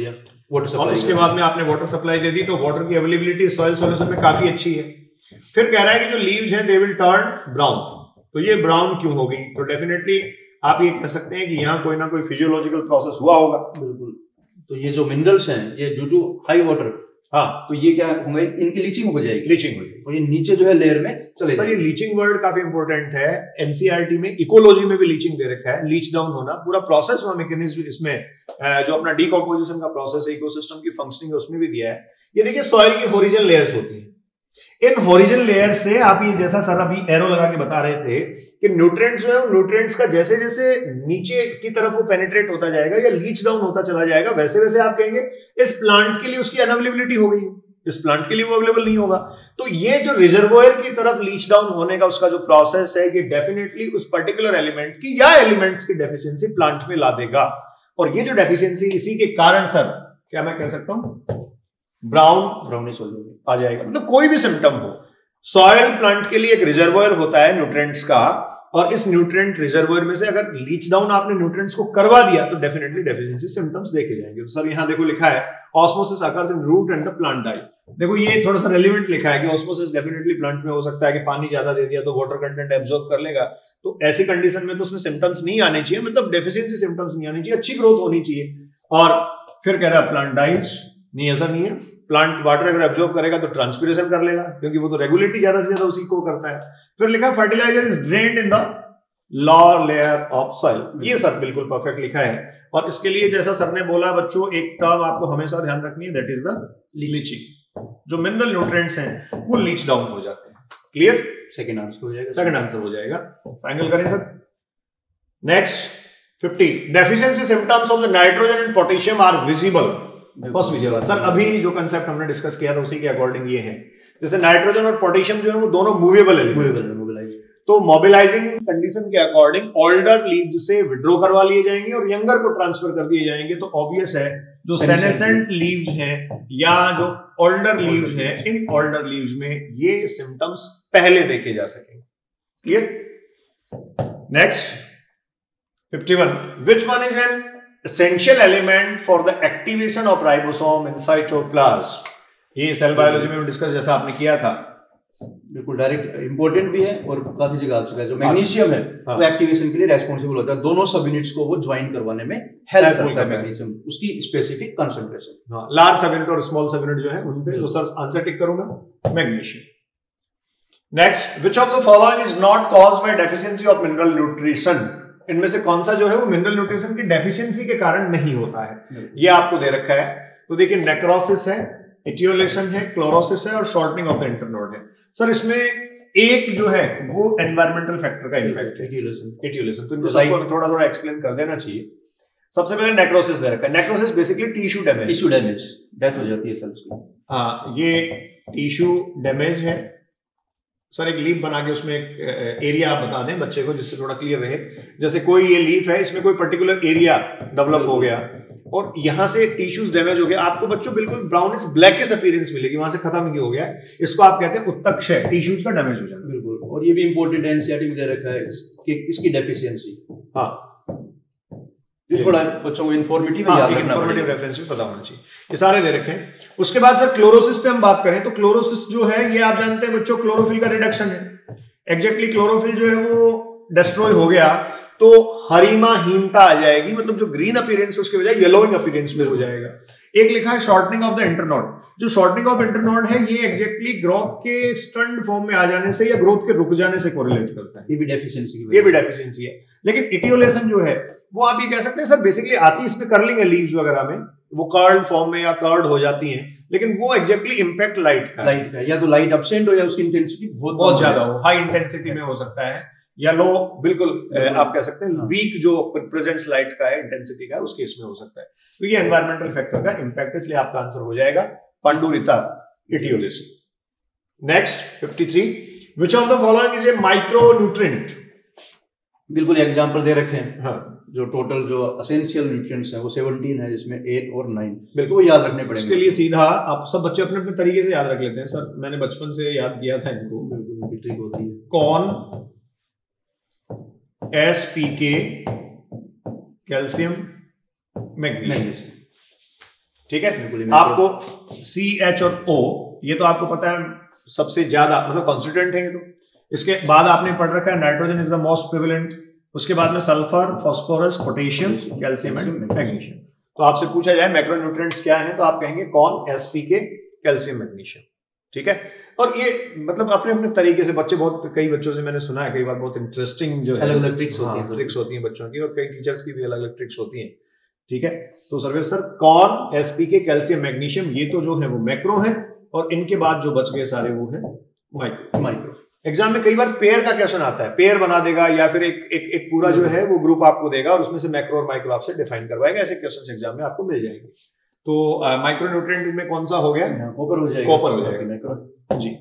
वाटर सप्लाई, और उसके बाद में आपने वाटर सप्लाई दे दी तो वाटर की अवेलेबिलिटी सॉइल सॉल्यूशन में काफी अच्छी है। फिर कह रहा है कि जो लीव्स हैं दे विल टर्न ब्राउन, तो ये ब्राउन क्यों हो गई? तो डेफिनेटली आप ये कह सकते हैं कि यहाँ कोई ना कोई फिजियोलॉजिकल प्रोसेस हुआ होगा। बिल्कुल। तो ये जो मिनरल्स हैं ये ड्यू टू हाई वाटर, हाँ, तो ये क्या होंगे, इनकी लीचिंग हो जाएगी, लीचिंग हो जाएगी और ये नीचे जो है लेयर में चले जाएगी। ये लीचिंग वर्ड काफी इंपॉर्टेंट है, एनसीईआरटी में इकोलॉजी में भी लीचिंग दे रखा है, लीच डाउन होना, पूरा प्रोसेस हुआ मैकेनिज्म इसमें जो अपना डीकंपोजिशन का प्रोसेस है, इकोसिस्टम की फंक्शनिंग है उसमें भी दिया है। ये देखिए सॉइल की हॉरिजॉन्टल लेयर्स होती हैं, इन हॉरिजॉन्टल लेयर से आप ये जैसा सर अभी एरो लगा के बता रहे थे कि न्यूट्रिएंट्स जो है न्यूट्रिएंट्स का जैसे जैसे नीचे की तरफ वो पेनिट्रेट होता जाएगा या लीच डाउन होता चला जाएगा, वैसे वैसे आप कहेंगे इस प्लांट के लिए उसकी अनअवेलेबिलिटी हो गई, इस प्लांट के लिए वो अवेलेबल नहीं होगा। तो ये जो रिजर्वोयर की तरफ लीच डाउन होने का उसका जो प्रोसेस है ये डेफिनेटली उस पर्टिकुलर एलिमेंट की या एलिमेंट्स की डेफिशिएंसी प्लांट में ला देगा, और ये जो डेफिशिएंसी इसी के कारण सर क्या मैं कह सकता हूं ब्राउनिश आ जाएगा। मतलब कोई भी सिम्टम हो, सॉइल प्लांट के लिए एक रिजर्वोयर होता है न्यूट्रिएंट्स का, और इस न्यूट्रिएंट रिजर्वोयर में से अगर लीच डाउन आपने न्यूट्रिएंट्स को करवा दिया तो डेफिनेटली डेफिशिएंसी सिम्टम्स देखे जाएंगे। तो सर यहां देखो लिखा है osmosis occurs in root and the plant die. देखो ये थोड़ा सा रेलेवेंट लिखा है कि ऑस्मोसिस डेफिनेटली प्लांट में हो सकता है कि पानी ज्यादा दे दिया तो वाटर कंटेंट एब्जॉर्ब कर लेगा, तो ऐसी कंडीशन में तो उसमें सिम्टम्स नहीं आने चाहिए, मतलब डेफिशिएंसी सिम्टम्स नहीं आनी चाहिए, अच्छी ग्रोथ होनी चाहिए। और फिर कह रहा है प्लांट डाइज, नहीं ऐसा नहीं है, प्लांट वाटर अगर एब्जॉर्ब करेगा तो ट्रांसपिरेशन कर लेगा क्योंकि वो तो रेगुलेटरी ज्यादा से ज्यादा उसी को करता है। फिर लिखा fertilizer is drained in the lower layer of soil, ये सर बिल्कुल परफेक्ट लिखा है। और इसके लिए जैसा सर ने बोला बच्चों, एक टर्म आपको हमेशा ध्यान रखनी है, दैट इज द लीचिंग। जो मिनरल न्यूट्रिएंट्स हैं वो लीच डाउन हो जाते हैं। क्लियर? सेकंड आंसर हो जाएगा, सेकंड आंसर हो जाएगा। फाइनल करें sir. Next 50 deficiency symptoms of the nitrogen and potassium are visible. First visible sir अभी जो कंसेप्ट हमने डिस्कस किया था उसी के अकॉर्डिंग ये है, जैसे नाइट्रोजन और पोटेशियम जो है वो दोनों मूवेबल है, तो मोबिलाइजिंग कंडीशन के अकॉर्डिंग ओल्डर लीव्स से विड्रॉ करवा लिए जाएंगे और यंगर को ट्रांसफर कर दिए जाएंगे। तो ऑब्वियस है जो सेनेसेंट लीव्स हैं या जो ओल्डर लीव्स हैं, इन ओल्डर लीव्स में ये सिम्टम्स पहले देखे जा सकेंगे। Clear? Next 51 which one is an essential element for the activation of ribosome in cytoplasm। ये सेल बायोलॉजी में डिस्कस जैसा आपने किया था, बिल्कुल डायरेक्ट इंपॉर्टेंट भी है और काफी जगह आ चुका है। जो मैग्नीशियम है वो एक्टिवेशन के लिए रेस्पॉन्सिबल होता है, दोनों सब यूनिट्स को वो ज्वाइन करवाने में हेल्प करता है मैग्नीशियम, उसकी specific concentration. Large subunit और स्मॉल सब यूनिट जो है उन पे, तो सर आंसर टिक करूंगा magnesium. Next which of the following is not caused by deficiency of mineral nutrition. इनमें से कौन सा जो है वो मिनरल न्यूट्रिशन की डेफिशिएंसी के कारण नहीं होता है, ये आपको दे रखा है। तो देखिए नेक्रोसिस है, इटियोलेशन है, क्लोरोसिस है और शॉर्टनिंग ऑफ द इंटरनोड है। सर इसमें एक जो है वो एनवायरमेंटल फैक्टर का इम्पैक्ट है, इटियोलेशन। तो इनको सबको थोड़ा थोड़ा एक्सप्लेन कर देना चाहिए। सबसे पहले नेक्रोसिस दे रखा है। Necrosis basically tissue damage, death हो जाती है सर उसकी। हाँ, ये टिश्यू डैमेज है। सर एक लीफ बना के उसमें एक एरिया आप बता दें बच्चे को जिससे थोड़ा क्लियर रहे। जैसे कोई ये लीफ है, इसमें कोई पर्टिकुलर एरिया डेवलप हो गया और यहां से टिश्यूज डैमेज हो गया, आपको बच्चों बिल्कुल ब्राउनिश ब्लैकिश अपीयरेंस मिलेगी, वहां से खत्म ही हो गया। इसको आप कहते हैं उत्तक्षय, टिश्यूज का डैमेज हो जाना। बिल्कुल, और ये भी इंपॉर्टेंट एनसीईआरटी में दे रखा है कि इसकी डेफिशिएंसी। हाँ, ये थोड़ा बच्चों को इंफॉर्मेटिव रेफरेंस भी पता होना चाहिए। ये सारे दे रखे हैं। उसके बाद सर क्लोरोसिस पे हम बात करें तो क्लोरोसिस जो है ये आप जानते हैं बच्चों क्लोरोफिल का रिडक्शन है। एग्जैक्टली क्लोरोफिल जो है वो डिस्ट्रॉय हो गया तो हरिमाहीनता आ जाएगी, मतलब जो ग्रीन अपीयरेंस उसके बजाय येलोइंग अपीयरेंस में हो जाएगा। एक लिखा है शॉर्टनिंग ऑफ द इंटरनोड। जो शॉर्टनिंग ऑफ इंटरनोड है ये एग्जैक्टली ग्रोथ के स्टंट फॉर्म में आ जाने से या ग्रोथ के रुक जाने से कोरिलेट करता है। ये भी डेफिशिएंसी है। लेकिन इटियोलेशन जो है वो आप ये कह सकते हैं सर बेसिकली आती इसमें कर्लिंग है, लीव्स वगैरह में वो कर्ल्ड फॉर्म में या कर्ड हो जाती हैं, लेकिन वो एग्जैक्टली इंपैक्ट लाइट का या तो लाइट एब्सेंट हो या उसकी इंटेंसिटी बहुत ज्यादा हो, हाई इंटेंसिटी में हो सकता है, या लो बिल्कुल आप कह सकते हैं वीक जो प्रेजेंस लाइट का है इंटेंसिटी का उसके इसमें हो सकता है। तो ये एनवायरमेंटल फैक्टर का इंपैक्ट, इसलिए आपका आंसर हो जाएगा पांडुरिता etiolation. Next 53 which of the following is a micronutrient. बिल्कुल एग्जांपल दे रखे हैं। हाँ, जो टोटल जो एसेंशियल न्यूट्रिएंट्स हैं वो 17 है, जिसमें 8 और 9 बिल्कुल याद रखने पड़ेंगे। इसके लिए सीधा आप सब बच्चे अपने अपने तरीके से याद रख लेते हैं। सर मैंने बचपन से याद किया था इनको, बिल्कुल ठीक होती है। Corn, SPK, calcium, magnesium. ठीक है। आपको CH और O ये तो आपको पता है सबसे ज्यादा मतलब कॉन्स्टिट्यूएंट है ये तो। इसके बाद आपने पढ़ रखा है nitrogen is the most prevalent, उसके बाद में sulphur, phosphorus, potassium, calcium and magnesium. तो आपसे पूछा जाए मैक्रोन्यूट्रिएंट्स क्या हैं तो आप कहेंगे कॉर्न, SPK, कैल्शियम, मैग्नीशियम, ठीक है। और ये मतलब अपने अपने तरीके से बच्चे बहुत, कई बच्चों से मैंने सुना है कई बार बहुत इंटरेस्टिंग जो है अलग अलग ट्रिक्स होती हैं बच्चों की, और कई टीचर्स की भी अलग अलग ट्रिक्स होती हैं, ठीक है। तो सर्वेर sir corn, SPK, calcium, magnesium ये तो जो है वो मैक्रो है, और इनके बाद जो बच गए सारे वो है माइक्रो। एग्जाम में कई बार पेयर का क्वेश्चन आता है, पेयर बना देगा या फिर एक पूरा जो है वो ग्रुप आपको देगा और उसमें से मैक्रो और माइक्रो आपसे डिफाइन करवाएगा। ऐसे क्वेश्चन एग्जाम में आपको मिल जाएंगे। तो माइक्रो न्यूट्रिएंट में कौन सा हो गया? कॉपर हो जाएगा। कॉपर हो जाएगा जी।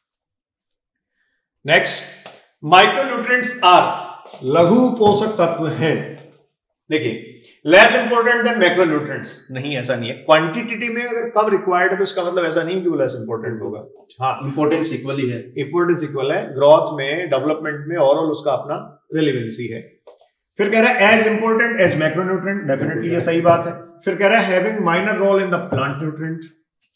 नेक्स्ट, माइक्रो न्यूट्रिएंट्स आर लघु पोषक तत्व हैं। देखिए less important than macro nutrients नहीं, ऐसा नहीं है। क्वांटिटी में अगर कम रिक्वायर्ड है तो इसका मतलब ऐसा नहीं कि वो लेस इंपॉर्टेंट होगा। हाँ, इंपॉर्टेंस इक्वल ही है, इंपॉर्टेंस इक्वल है। ग्रोथ में, डेवलपमेंट में ओवरऑल उसका अपना रिलेवेंसी है। फिर कह रहा है as important as macro nutrient, definitely ये सही बात है। फिर कह रहा है having minor role in the plant nutrient,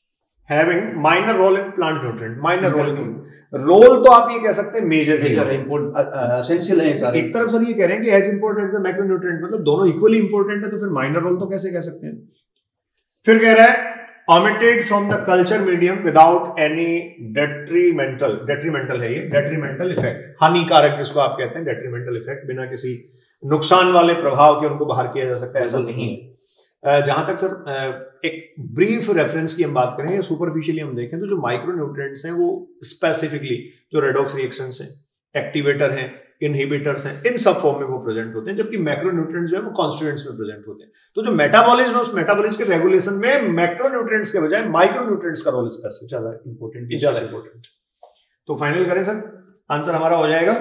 having minor role in plant nutrient. Minor role तो आप ये कह सकते हैं मेजर एसेंशियल है सारे। एक तरफ सर ये कह रहे हैं कि as important as macro nutrient, मतलब दोनों इक्वली इंपॉर्टेंट है, तो फिर माइनर रोल तो कैसे कह सकते हैं। फिर कह रहा है omitted from the culture medium without any detrimental है ये, detrimental effect, हानिकारक जिसको आप कहते हैं detrimental effect, बिना किसी नुकसान वाले प्रभाव के उनको बाहर किया जा सकता है, ऐसा नहीं है। जहां तक सर एक ब्रीफ रेफरेंस की हम बात करें या सुपरफिशियली हम देखें तो जो माइक्रो न्यूट्रिएंट्स हैं वो स्पेसिफिकली जो रेडॉक्स रिएक्शंस हैं, एक्टिवेटर हैं, इनहिबिटर्स हैं, इन सब फॉर्म में वो प्रेजेंट होते हैं, जबकि मैक्रो न्यूट्रिएंट्स जो है वो कॉन्स्टिट्यूएंट्स में प्रेजेंट होते हैं। तो जो मेटाबॉलिज्म है उस मेटाबॉलिज्म के रेगुलेशन में मैक्रो न्यूट्रिएंट्स के बजाय माइक्रो न्यूट्रिएंट्स का रोल स्पेसिफिक ज्यादा इंपॉर्टेंट। तो फाइनल करें सर, आंसर हमारा हो जाएगा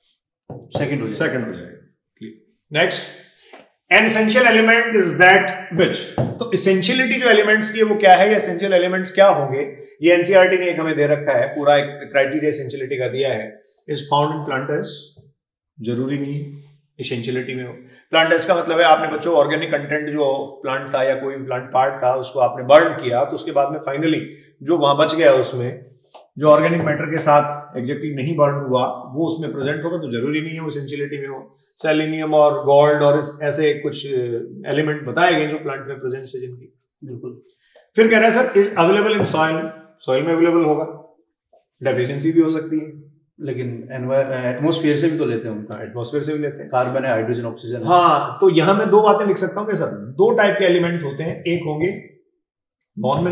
सेकंड हो जाएगा। Next, an essential element is that which. तो एसेंशियलिटी जो एलिमेंट्स की है वो क्या है, या एसेंशियल एलिमेंट्स क्या होंगे, ये एनसीईआरटी ने एक हमें दे रखा है, पूरा एक क्राइटेरिया एसेंशियलिटी का दिया है। इज फाउंड इन प्लांटर्स, जरूरी नहीं एसेंशियलिटी में हो। प्लांटर्स का मतलब है आपने बच्चों ऑर्गेनिक कंटेंट जो प्लांट था या कोई प्लांट पार्ट था उसको आपने बर्न किया, तो उसके बाद में फाइनली जो वहां बच गया उसमें जो ऑर्गेनिक मैटर के साथ एग्जैक्टली नहीं बर्न हुआ वो उसमें प्रेजेंट होगा, तो जरूरी नहीं है वो एसेंशियलिटी में हो। सेलेनियम और गोल्ड और ऐसे कुछ एलिमेंट बताए गए जो प्लांट में प्रेजेंस है जिनकी। बिल्कुल। फिर कह रहा है sir is available in soil, soil में अवेलेबल होगा, डेफिशिएंसी भी हो सकती है, लेकिन एटमॉस्फेयर से भी तो लेते हैं उनका, एटमॉस्फेयर से भी लेते हैं, कार्बन है, हाइड्रोजन, ऑक्सीजन। हाँ, तो यहां मैं दो बातें लिख सकता हूँ कि सर दो टाइप के एलिमेंट होते हैं, एक होंगे नॉन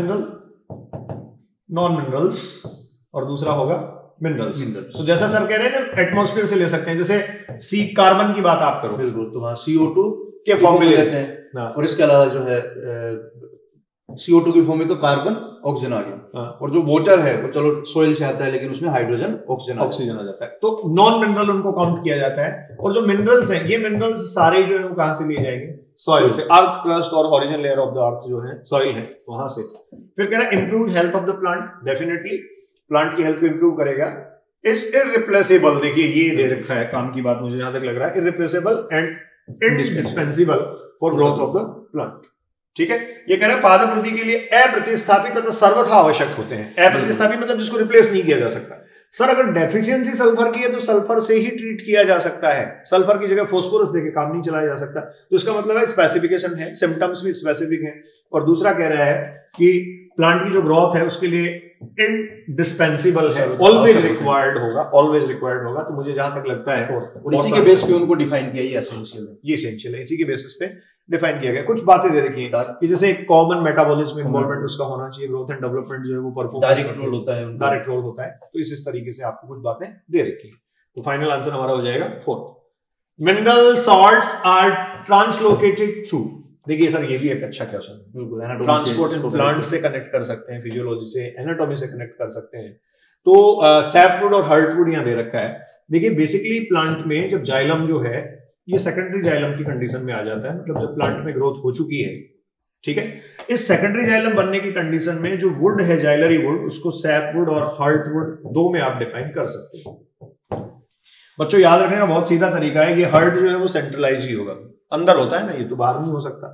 मिनरल्स और दूसरा होगा मिनरल्स। तो जैसा सर कह रहे हैं ना एटमॉस्फेयर से ले सकते हैं, जैसे सी कार्बन की बात आप करो, बिल्कुल, तो हाँ CO2 के फॉर्म में लेते हैं, और इसके अलावा जो है CO2 की फॉर्म में तो कार्बन ऑक्सीजन आ गया, और जो वाटर है वो चलो सोइल से आता है लेकिन उसमें हाइड्रोजन ऑक्सीजन आ जाता है, तो नॉन मिनरल उनको काउंट किया जाता है। और जो मिनरल्स हैं, ये मिनरल्स सारे जो है वो कहां से लिए जाएंगे, सॉइल से, अर्थ क्रस्ट और origin layer of the earth जो है सॉइल है वहां से। फिर कह रहा है improve health of the plant, definitely plant की हेल्थ को इंप्रूव करेगा। इज इररिप्लेसेबल, देखिए ये दे रखा है काम की बात मुझे जहां तक लग रहा है, irreplaceable and indispensable for growth of the plant. ठीक है, ये कह रहा है पादप वृद्धि के लिए अप्रतिस्थापित तथा सर्वथा आवश्यक होते हैं। अप्रतिस्थापित मतलब जिसको रिप्लेस नहीं किया जा सकता। सर अगर डेफिशिएंसी सल्फर की है तो सल्फर से ही ट्रीट किया जा सकता है, सल्फर की जगह फास्फोरस देके काम नहीं चलाया जा सकता। तो इसका मतलब है स्पेसिफिकेशन है, सिम्टम्स भी स्पेसिफिक हैं। और दूसरा कह रहा है कि प्लांट की जो ग्रोथ है उसके लिए इंडिस्पेंसिबल है, ऑलवेज रिक्वायर्ड होगा। तो मुझे जहां तक लगता है और इसी के बेस पे उनको डिफाइन किया, ये एसेंशियल है, ये एसेंशियल है, इसी के बेसिस पे डिफाइन किया गया। कुछ बातें दे रखी हैं कि जैसे एक कॉमन मेटाबॉलिज्म इन्वॉल्वमेंट उसका होना चाहिए, ग्रोथ एंड डेवलपमेंट जो है वो परफॉर्म डायरेक्ट रोल होता है, तो इस तरीके से आपको कुछ बातें दे रखी हैं। तो फाइनल आंसर हमारा हो जाएगा 4। Mineral salts are translocated through, देखिए सर ये भी एक अच्छा क्वेश्चन, ट्रांसपोर्ट इन प्लांट से कनेक्ट कर सकते हैं, फिजियोलॉजी से, एनाटॉमी से कनेक्ट कर सकते हैं। तो सैपवुड और हर्टवुड यहाँ दे रखा है। देखिए बेसिकली प्लांट में जब जाइलम जो है ये सेकेंडरी जाइलम की कंडीशन में आ जाता है, मतलब जब प्लांट में ग्रोथ हो चुकी है, ठीक है, इस सेकेंडरी जाइलम बनने की कंडीशन में जो वुड है, जाइलरी वुड, उसको सैपवुड और हर्टवुड दो में आप डिफाइन कर सकते हैं। बच्चों याद रखने का बहुत सीधा तरीका है, ये हर्ट जो है वो सेंट्रलाइज ही होगा, अंदर होता है ना, ये तो बाहर नहीं हो सकता।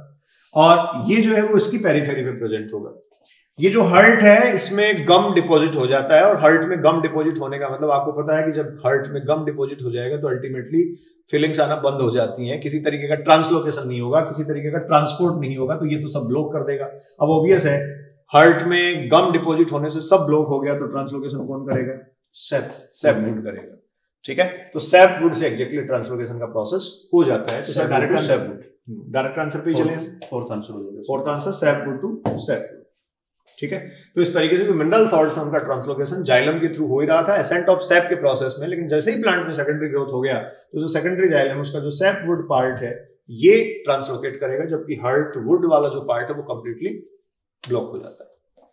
और ये जो है वो इसकी पेरिफेरी में प्रेजेंट होगा। ये जो हर्ट है इसमें गम डिपॉजिट हो जाता है, और हर्ट में गम डिपॉजिट होने का मतलब आपको पता है कि जब हर्ट में गम डिपॉजिट हो जाएगा तो अल्टीमेटली फीलिंग्स आना बंद हो जाती हैं, किसी तरीके का ट्रांसलोकेशन नहीं होगा, किसी तरीके का ट्रांसपोर्ट नहीं होगा, तो ये तो सब ब्लॉक कर देगा। अब ऑब्वियस है हर्ट में गम डिपॉजिट होने से सब ब्लॉक हो गया, तो ट्रांसलोकेशन कौन करेगा? सेप वुड करेगा। ठीक है, तो सेप वुड से एग्जैक्टली ट्रांसलोकेशन का प्रोसेस हो जाता है। तो सर डायरेक्ट आंसर पे चले, फोर्थ आंसर हो जाएगा। Fourth answer sap wood to sap. ठीक है, तो इस तरीके से जो मिनरल सॉल्ट्स हैं उनका ट्रांसलोकेशन जाइलम के थ्रू हो ही रहा था एसेंट ऑफ सेप के प्रोसेस में, लेकिन जैसे ही प्लांट में सेकेंडरी ग्रोथ हो गया तो जो सेकेंडरी जाइलम उसका जो सेप वुड पार्ट है ये ट्रांसलोकेट करेगा, जबकि हर्ट वुड वाला जो पार्ट है वो कंप्लीटली ब्लॉक हो जाता है।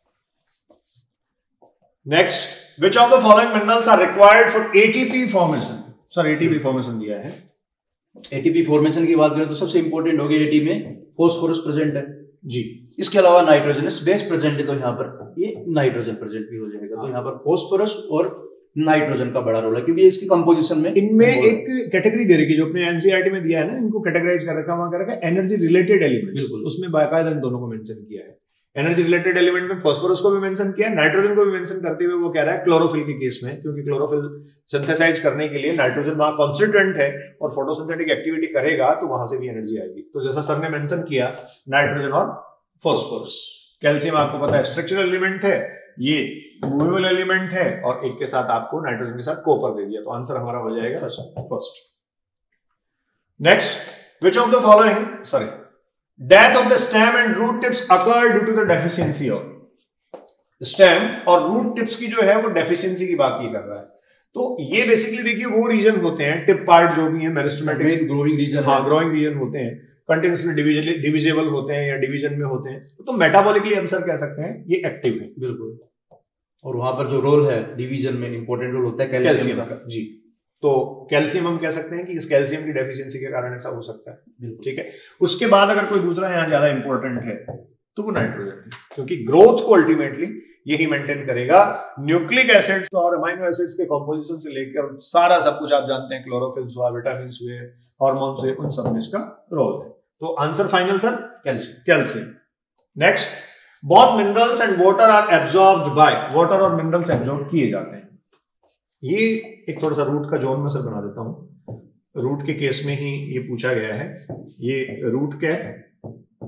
Next, which of the following minerals are required for ATP formation? Sir ATP formation दिया है। ATP फॉर्मेशन की बात करें तो सबसे इंपॉर्टेंट हो गया ATP में फॉस्फोरस प्रेजेंट है जी। इसके अलावा नाइट्रोजनस बेस प्रेजेंट है, तो यहाँ पर ये नाइट्रोजन प्रेजेंट भी हो जाएगा। तो यहाँ पर फॉस्फोरस और नाइट्रोजन का बड़ा रोल है, क्योंकि इसकी कंपोजिशन में इनमें एक कैटेगरी दे रखी जो अपने एनसीईआरटी में दिया है ना, इनको कैटेगराइज कर रखा, वहां कर रखा एनर्जी रिलेटेड एलिमेंट्स, उसमें बाकायदा इन दोनों को मेंशन किया है। एनर्जी रिलेटेड एलिमेंट में फास्फोरस को भी मेंशन किया है, नाइट्रोजन को भी मेंशन करते हुए वो कह रहा है क्लोरोफिल के केस में, क्योंकि क्लोरोफिल सिंथेसाइज करने के लिए नाइट्रोजन वहां कॉन्स्टिट्यूएंट है और फोटोसिंथेटिक एक्टिविटी करेगा तो वहां से भी एनर्जी आएगी। तो जैसा सर ने मेंशन किया नाइट्रोजन और फास्फोरस। कैल्शियम आपको पता है स्ट्रक्चरल एलिमेंट है, ये मूवेबल एलिमेंट है, और एक के साथ आपको नाइट्रोजन के साथ कॉपर दे दिया, तो आंसर हमारा हो जाएगा first. Next, which of the following sorry death of the stem and root tips occur due to the deficiency of stem और root tips की जो है वो डेफिशिएंसी की बात ये कर रहा है। तो ये बेसिकली देखिए वो रीजन होते हैं, टिप पार्ट जो भी है मेरिस्टेमेटिक ग्रोइंग रीजन, हाँ ग्रोइंग रीजन होते हैं, कंटिन्यूसली डिविजिबल होते हैं या डिवीजन में होते हैं, तो मेटाबॉलिकली हम सर कह सकते हैं ये एक्टिव है। बिल्कुल, और वहां पर जो रोल है डिवीजन में इंपॉर्टेंट रोल होता है कैल्शियम का जी। तो कैल्शियम हम कह सकते हैं कि इस कैल्शियम की डेफिशिएंसी के कारण ऐसा हो सकता है। ठीक है, उसके बाद अगर कोई दूसरा यहाँ ज्यादा इंपॉर्टेंट है तो वो नाइट्रोजन है, क्योंकि ग्रोथ को अल्टीमेटली यही मेंटेन करेगा। न्यूक्लिक एसिड्स और अमीनो एसिड्स के कंपोजिशन से लेकर सारा सब कुछ आप जानते हैं, क्लोरोफिल्स हुआ, विटामिन्स हुए, हार्मोन्स हुए, उन सब में इसका रोल है। तो answer final sir calcium. Next, both minerals and water are absorbed by, water और मिनरल्स एब्जॉर्ब किए जाते हैं। ये एक थोड़ा सा रूट का जोन में सर बना देता हूं, रूट के केस में ही ये पूछा गया है। ये रूट कैप,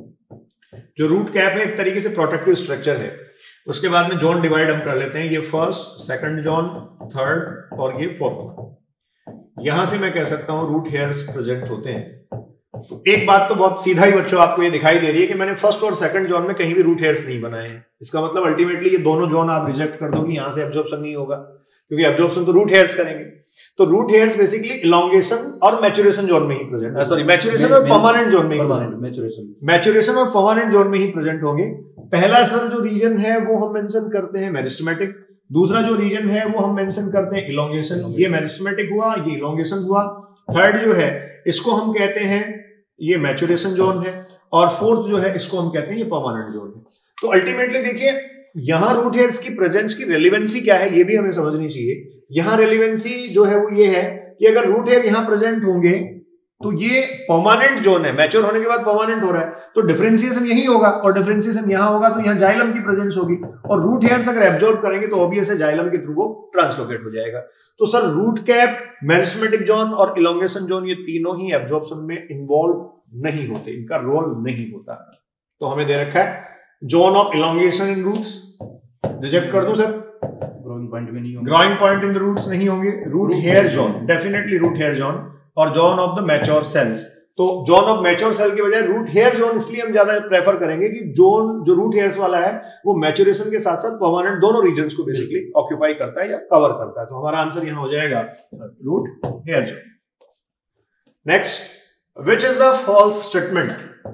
जो रूट कैप है एक तरीके से प्रोटेक्टिव स्ट्रक्चर है। उसके बाद में जोन डिवाइड हम कर लेते हैं, ये फर्स्ट, सेकंड जोन, थर्ड और ये फोर्थ। यहां से मैं कह सकता हूं रूट हेयर्स प्रेजेंट होते हैं। तो एक बात तो बहुत सीधा ही बच्चों आपको ये दिखाई दे रही है कि मैंने फर्स्ट और सेकंड जोन में कहीं भी रूट हेयर्स नहीं बनाए हैं। इसका मतलब अल्टीमेटली ये दोनों जोन आप रिजेक्ट कर दो कि यहां से एब्जॉर्प्शन नहीं होगा, क्योंकि एब्जॉर्प्शन तो रूट हेयर्स करेंगे। तो रूट हेयर्स बेसिकली इलॉन्गेशन और मैचुरेशन जोन में ही प्रेजेंट, सॉरी मैचुरेशन और परमानेंट जोन में ही, मैचुरेशन और परमानेंट जोन में ही प्रेजेंट होंगे। पहला सर जो रीजन है वो हम मेंशन करते हैं मेरिस्टेमेटिक, दूसरा जो रीजन है वो हम मेंशन करते हैं इलॉन्गेशन। ये मेरिस्टेमेटिक हुआ, ये इलॉन्गेशन हुआ। थर्ड जो है इसको हम कहते हैं ये मैचुरेशन जोन है, और फोर्थ जो है इसको हम कहते हैं ये परमानेंट जोन है। तो अल्टीमेटली देखिए यहां रूट हेयर्स की प्रेजेंस की रेलिवेंसी क्या है ये भी हमें समझनी चाहिए। यहां रेलिवेंसी जो है वो ये है कि अगर रूट हेयर यहां प्रेजेंट होंगे तो ये परमानेंट जोन है, मैच्योर होने के बाद परमानेंट हो रहा है, तो डिफरेंशिएशन यही होगा, और डिफरेंशिएशन यहां होगा तो यहां जाइलम की प्रेजेंस होगी, और रूट हेयर्स अगर एब्जॉर्ब करेंगे तो ऑब्वियस है जाइलम के थ्रू वो ट्रांसलोकेट हो जाएगा। तो sir root cap, meristematic zone और इलॉन्गेशन जोन ये तीनों ही एब्जॉर्प्शन में इन्वॉल्व नहीं होते, इनका रोल नहीं होता। तो हमें दे रखा है zone of elongation in roots, reject कर दूं सर, ग्रोइंग पॉइंट में नहीं होंगे, growing point in the roots नहीं होंगे, root hair zone definitely root hair zone, और zone of the mature cells. तो जोन ऑफ मैच्योर सेल के बजाय रूट हेयर जोन इसलिए हम ज्यादा प्रेफर करेंगे कि जोन जो रूट हेयर्स वाला है वो मैच्योरेशन के साथ साथ परमानेंट दोनों रीजन्स को बेसिकली ऑक्यूपाई करता है या कवर करता है। तो हमारा आंसर यहां हो जाएगा root hair zone. Next, which is the false statement?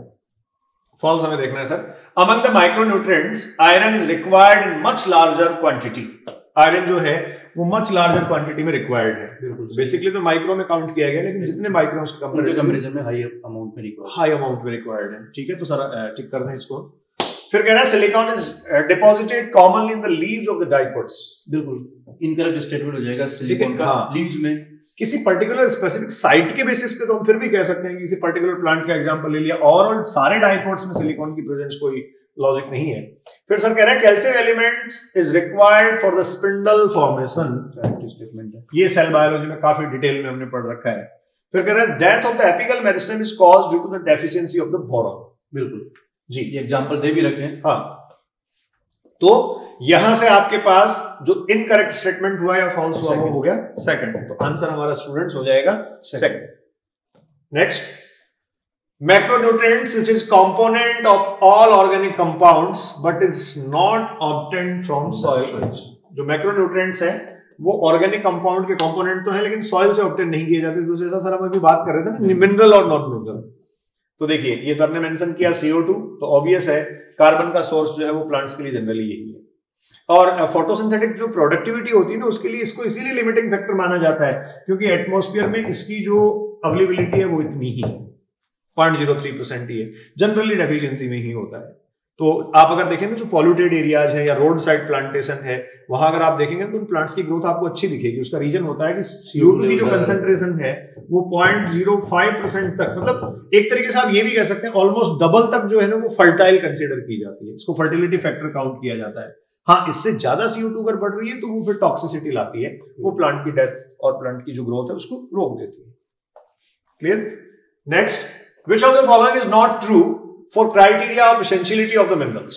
False हमें देखना है sir. Among the micronutrients iron is required in much larger quantity. Iron जो है वो मच लार्जर क्वांटिटी में रिक्वायर्ड है। बेसिकली तो माइक्रो में काउंट किया गया, लेकिन जितने माइक्रोस के कंपैरिजन में हाई अमाउंट में रिक्वायर्ड है। ठीक है, तो सर टिक कर दें इसको। फिर कह रहा है silicon is deposited commonly in the leaves of the dicots. बिल्कुल इनकरेक्ट स्टेटमेंट हो जाएगा, सिलिकॉन का लीव्स में किसी पर्टिकुलर स्पेसिफिक साइट के बेसिस पे तो हम फिर भी कह सकते हैं कि किसी पर्टिकुलर प्लांट का एग्जांपल ले लिया, ओवरऑल सारे डाइकोट्स में सिलिकॉन की प्रेजेंस कोई लॉजिक नहीं है। फिर सर कह रहे हैं calcium elements is required for the spindle formation, statement है ये सेल बायोलॉजी में काफी डिटेल में हमने पढ़ रखा है। फिर कह रहे हैं death of the apical meristem is caused due to the deficiency of the boron. बिल्कुल जी, ये एग्जांपल दे भी रखे हैं। हाँ, तो यहां से आपके पास जो इनकरेक्ट स्टेटमेंट हुआ या फॉल्स हुआ वो हो गया सेकंड, तो आंसर हमारा स्टूडेंट्स हो जाएगा second. Next, macronutrients which is component of all organic compounds but is not obtained from soil. जो मैक्रोन्यूट्रिएंट्स है वो ऑर्गेनिक कंपाउंड के कंपोनेंट तो है लेकिन सॉइल से ऑब्टेन नहीं किए जाते। दूसरे सर हम अभी बात कर रहे थे ना मिनरल और नॉन मिनरल, तो देखिए ये सर ने मेंशन किया CO2, तो ऑब्वियस है कार्बन का सोर्स जो है वो प्लांट्स के लिए जनरली यही है। और फोटोसिंथेटिक जो प्रोडक्टिविटी होती है ना उसके लिए इसको इसीलिए लिमिटिंग फैक्टर माना जाता है क्योंकि एटमॉस्फेयर में इसकी जो अवेलेबिलिटी है वो इतनी ही 0.03% ही है, जनरली डेफिशिएंसी में ही होता है। तो आप अगर देखें ना जो पॉल्यूटेड एरियाज है या रोड साइड प्लांटेशन है वहां अगर आप देखेंगे तो प्लांट्स की ग्रोथ आपको अच्छी दिखेगी। उसका रीजन होता है कि CO2 की जो कंसेंट्रेशन है वो 0.05% तक, मतलब एक तरीके से आप ये भी कह सकते हैं ऑलमोस्ट डबल तक जो है ना वो फर्टाइल कंसिडर की जाती है, इसको फर्टिलिटी फैक्टर काउंट किया जाता है। हाँ, इससे ज्यादा CO2 अगर बढ़ रही है तो वो फिर टॉक्सिसिटी लाती है, वो प्लांट की डेथ और प्लांट की जो ग्रोथ है उसको रोक देती है। Clear? Next, which of the following is not true for criteria of essentiality of the minerals.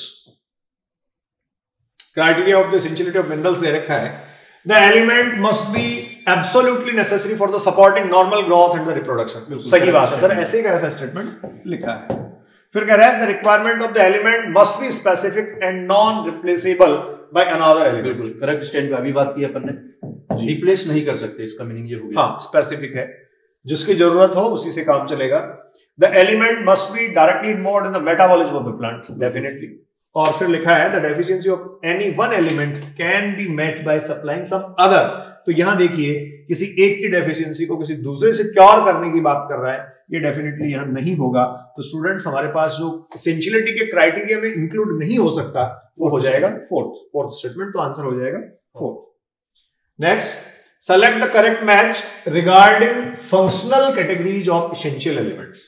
Criteria of the essentiality of minerals दे रखा है, the element must be absolutely necessary for the supporting normal growth and the reproduction. सही बात है sir, ऐसे का ऐसा statement लिखा है। फिर कह रहा है the requirement of the element must be specific and non replaceable by another element. बिल्कुल करेक्ट स्टैंड अभी बात की अपन ने, रिप्लेस नहीं कर सकते, इसका मीनिंग ये हो गया। हाँ, स्पेसिफिक है, जिसकी जरूरत हो उसी से काम चलेगा। The element must be directly involved in the metabolism of the plant, definitely. और फिर लिखा है the deficiency of any one element can be met by supplying some other. तो यहां देखिए किसी एक की डेफिशिएंसी को किसी दूसरे से क्योर करने की बात कर रहा है, ये डेफिनेटली यहां नहीं होगा। तो स्टूडेंट्स हमारे पास जो एसेंशियलिटी के क्राइटेरिया में इंक्लूड नहीं हो सकता वो हो जाएगा फोर्थ स्टेटमेंट, तो आंसर हो जाएगा fourth. Next, select the correct match regarding functional categories of essential elements.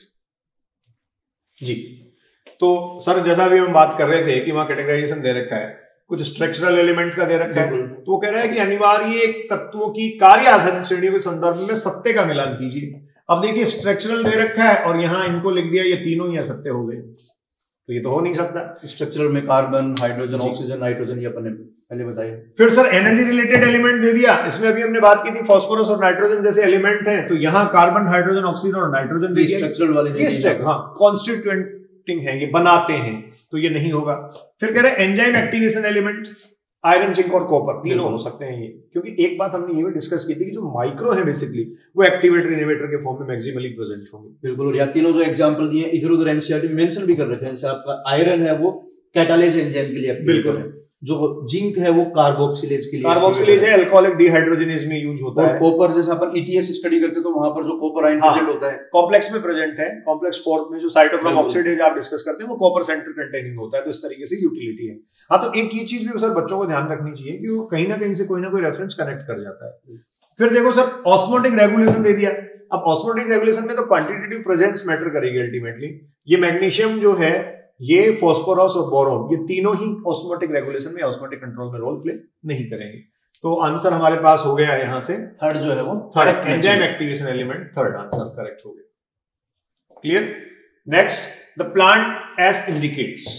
जी, तो सर जैसा भी हम बात कर रहे थे कि वहां कैटेगराइजेशन दे रखा है, कुछ स्ट्रक्चरल एलिमेंट्स का दे रखा है, तो वो कह रहा है कि अनिवार्य तत्वों की कार्य आधारित श्रेणियों के संदर्भ में सत्य का मिलान कीजिए। अब देखिए स्ट्रक्चरल दे रखा है और यहां इनको लिख दिया ये तीनों ही असत्य हो गए, तो ये तो हो नहीं सकता। स्ट्रक्चरल में कार्बन, हाइड्रोजन, ऑक्सीजन, नाइट्रोजन, ये अपन ने पहले बताया। फिर सर एनर्जी रिलेटेड एलिमेंट दे दिया, इसमें अभी हमने बात की थी फास्फोरस और नाइट्रोजन जैसे एलिमेंट हैं, तो यहाँ कार्बन, हाइड्रोजन, ऑक्सीजन और नाइट्रोजन दे दिया। स्ट्रक्चरल वाले हाँ, कॉन्स्टिट्यूएंटिंग है, ये बनाते हैं, तो ये नहीं होगा। फिर कह रहे हैं enzyme activation element, iron, zinc और कॉपर तीनों हो सकते हैं ये, क्योंकि एक बात हमने ये भी डिस्कस की थी कि जो माइक्रो है बेसिकली वो एक्टिवेटर इनहिबिटर के फॉर्म में मैक्सिमली प्रेजेंट होंगे। बिल्कुल, और यहाँ तीनों जो एग्जांपल दिए इधर उधर एनसीईआरटी में मेंशन भी कर रखे हैं। जैसे आपका आयरन है वो कैटालेज एंजाइम के लिए बिल्कुल है, जो जिंक है वो कार्बोक्सिलेज के लिए, कार्बोक्सिलेज है, अल्कोहलिक डिहाइड्रोजनेज में यूज होता है। कॉपर जैसे अपन ETS स्टडी करते तो वहां पर जो कॉपर आयन प्रेजेंट होता है कॉम्प्लेक्स में प्रेजेंट है, कॉम्प्लेक्स फोर्थ में जो साइटोक्रोम ऑक्सीडेज आप डिस्कस करते हैं वो कॉपर सेंटर कंटेनिंग होता है, तो इस तरीके से यूटिलिटी है। हाँ, तो एक ये चीज भी सर बच्चों को ध्यान रखनी चाहिए कि वो कहीं ना कहीं से कोई ना कोई रेफरेंस कनेक्ट कर जाता है। फिर देखो सर ऑस्मोटिक रेगुलेशन दे दिया। अब ऑस्मोटिक रेगुलेशन में तो क्वांटिटेटिव प्रेजेंस मैटर करेगी अल्टीमेटली। ये मैग्नीशियम जो है, ये फास्फोरस और बोरॉन, ये तीनों ही ऑस्मोटिक रेगुलेशन में, ऑस्मोटिक कंट्रोल में रोल प्ले नहीं करेंगे। तो आंसर हमारे पास हो गया यहां से थर्ड जो है वो third enzyme activation element, third answer correct हो गया। Clear? Next, the plant age indicates.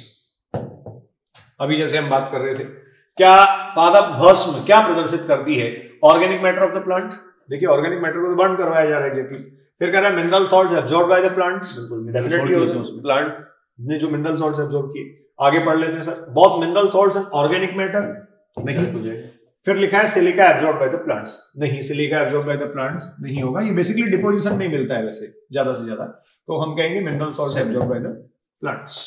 अभी जैसे हम बात कर रहे थे, क्या पादप भस्म क्या प्रदर्शित करती है? Organic matter of the plant. देखिए ऑर्गेनिक मैटर को तो बर्न करवाया जा रहा है एग्जैक्टली। फिर कह रहा है mineral salts absorbed by the plants, definitely plant ने जो मिनरल सॉल्ट्स एब्जॉर्ब किए। आगे पढ़ लेते हैं सर, बहुत mineral salts and organic matter नहीं। फिर लिखा है silica absorb by the plants, नहीं, silica absorb by the plants नहीं होगा, ये बेसिकली डिपोजिशन में मिलता है वैसे ज्यादा से ज्यादा, तो हम कहेंगे mineral salts absorb by the plants.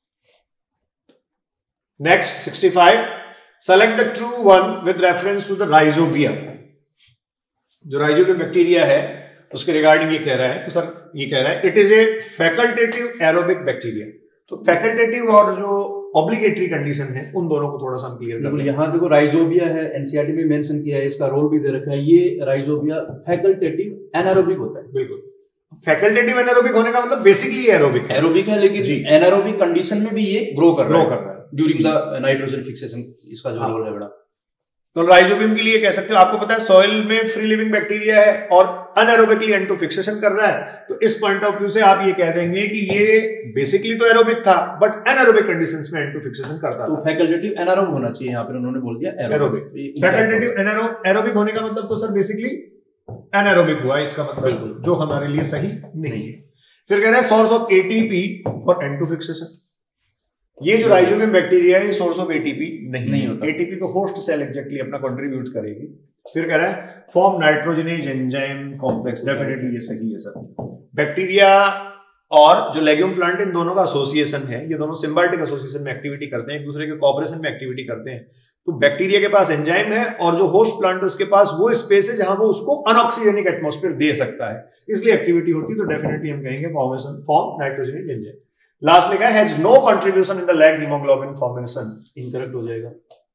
Next 65, select the true one with reference to the rhizobium. जो राइजोबियम बैक्टीरिया है उसके रिगार्डिंग ये कह रहा है, तो सर ये कह रहा है it is a facultative aerobic bacteria. तो फैकल्टेटिव और जो ऑब्लिगेटरी कंडीशन है उन दोनों को थोड़ा सा हम क्लियर कर लें। यहाँ देखो राइजोबिया है, एनसीईआरटी में मेंशन किया है, इसका रोल भी दे रखा है। ये राइजोबिया फैकल्टेटिव एनारोबिक होता है। बिल्कुल, फैकल्टेटिव एनारोबिक होने का मतलब बेसिकली एरोबिक है, लेकिन एनारोबिक कंडीशन में भी ये ग्रो कर रहा है ड्यूरिंग द नाइट्रोजन फिक्सेशन, इसका जो रोल है बड़ा। तो राइजोबियम के लिए कह सकते हो, आपको पता है सॉइल में फ्री लिविंग बैक्टीरिया है और अनएरोबिकली एन2 फिक्सेशन कर रहा है, तो इस पॉइंट ऑफ व्यू से आप ये कह देंगे कि ये बेसिकली तो एरोबिक था बट एनारोबिक कंडीशंस में एन2 फिक्सेशन करता तो था। फैकल्टेटिव एनारोब होना चाहिए, यहाँ पर उन्होंने बोल दिया एरोबिक। फैकल्टेटिव एरोबिक होने का मतलब तो सर बेसिकली एनारोबिक हुआ, इसका मतलब जो हमारे लिए सही नहीं है। फिर कह रहे हैं source of ATP for N two fixation. ये जो राइजोबियम बैक्टीरिया है ये सोर्स ऑफ एटीपी नहीं होता। एटीपी तो होस्ट सेल एग्जैक्टली अपना कंट्रीब्यूट करेगी। फिर कह रहा है form nitrogenase enzyme complex, definitely ये सही है सर। बैक्टीरिया और जो लेग्यूम प्लांट इन दोनों का एसोसिएशन है, ये दोनों सिम्बायोटिक एसोसिएशन में एक्टिविटी करते हैं, एक दूसरे के कोऑपरेशन में एक्टिविटी करते हैं। तो बैक्टीरिया के पास एंजाइम है और जो होस्ट प्लांट है उसके पास वो स्पेस है जहां वो उसको अनऑक्सीजनिक एटमॉस्फेयर दे सकता है, इसलिए एक्टिविटी होती है। तो डेफिनेटली हम कहेंगे फॉर्म नाइट्रोजनेज एंजाइम। लास्ट लिखा है has no contribution in the leg haemoglobin formation, incorrect हो जाएगा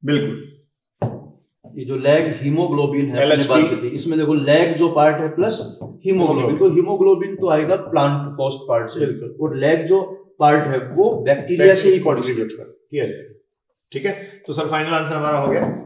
बिल्कुल। ये जो लैग हीमोग्लोबिन है अपने बात की थी, इसमें देखो लैग जो पार्ट है प्लस हीमोग्लोबिन, तो हीमोग्लोबिन तो आएगा प्लांट पोस्ट पार्ट से, और लैग जो पार्ट है वो बैक्टीरिया से ही कंट्रीब्यूट किया जाएगा। ठीक है, तो सर फाइनल आंसर हमारा हो गया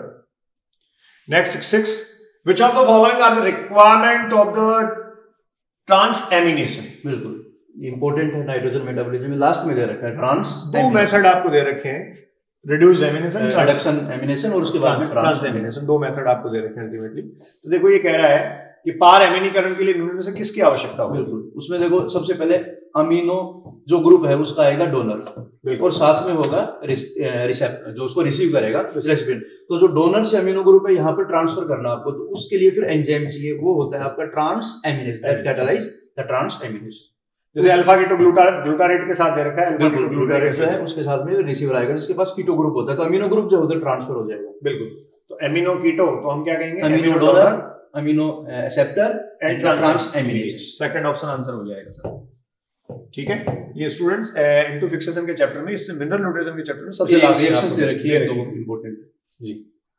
third. Next 66, which of the following are the requirement of the transamination. बिल्कुल इंपॉर्टेंट है नाइट्रोजन मेटाबॉलिज्म में, लास्ट में दे रखा है ट्रांस। दो मेथड आपको दे रखे हैं, रिड्यूस एमिनेशन, रिडक्शन एमिनेशन और उसके बाद में ट्रांसएमिनेशन। दो मेथड आपको दे रखे हैं अल्टीमेटली। तो देखो ये कह रहा है कि पार एमिनीकरण के लिए निम्न में से किसकी आवश्यकता होगी। बिल्कुल, उसमें देखो सबसे पहले अमीनो जो ग्रुप है उसका आएगा डोनर, और साथ में होगा रिसेप्टर जो उसको रिसीव करेगा रेसिपिएंट। तो जो डोनर से अमीनो ग्रुप है यहाँ पर ट्रांसफर करना आपको, तो उसके लिए फिर एंजाइम चाहिए, वो होता है आपका transamination that catalyse the transamination. जैसे अल्फा कीटो ग्लूटारेट के साथ दे रखा है, ग्लूटारेट है उसके साथ में रिसीवर आएगा जिसके पास कीटो ग्रुप होता है, तो अमीनो ग्रुप जो होता है ट्रांसफर हो जाएगा। बिल्कुल, तो एमिनो कीटो तो हम क्या कहेंगे, amino donor, amino acceptor and transamination. Second option answer हो जाएगा सर। ठीक है, ये स्टूडेंट्स एन2 फिक्सेशन के चैप्टर में, इसमें मिनरल न्यूट्रिशन के चैप्टर में सबसे लास्ट रिएक्शंस दे रखी है, दो इंपॉर्टेंट जी।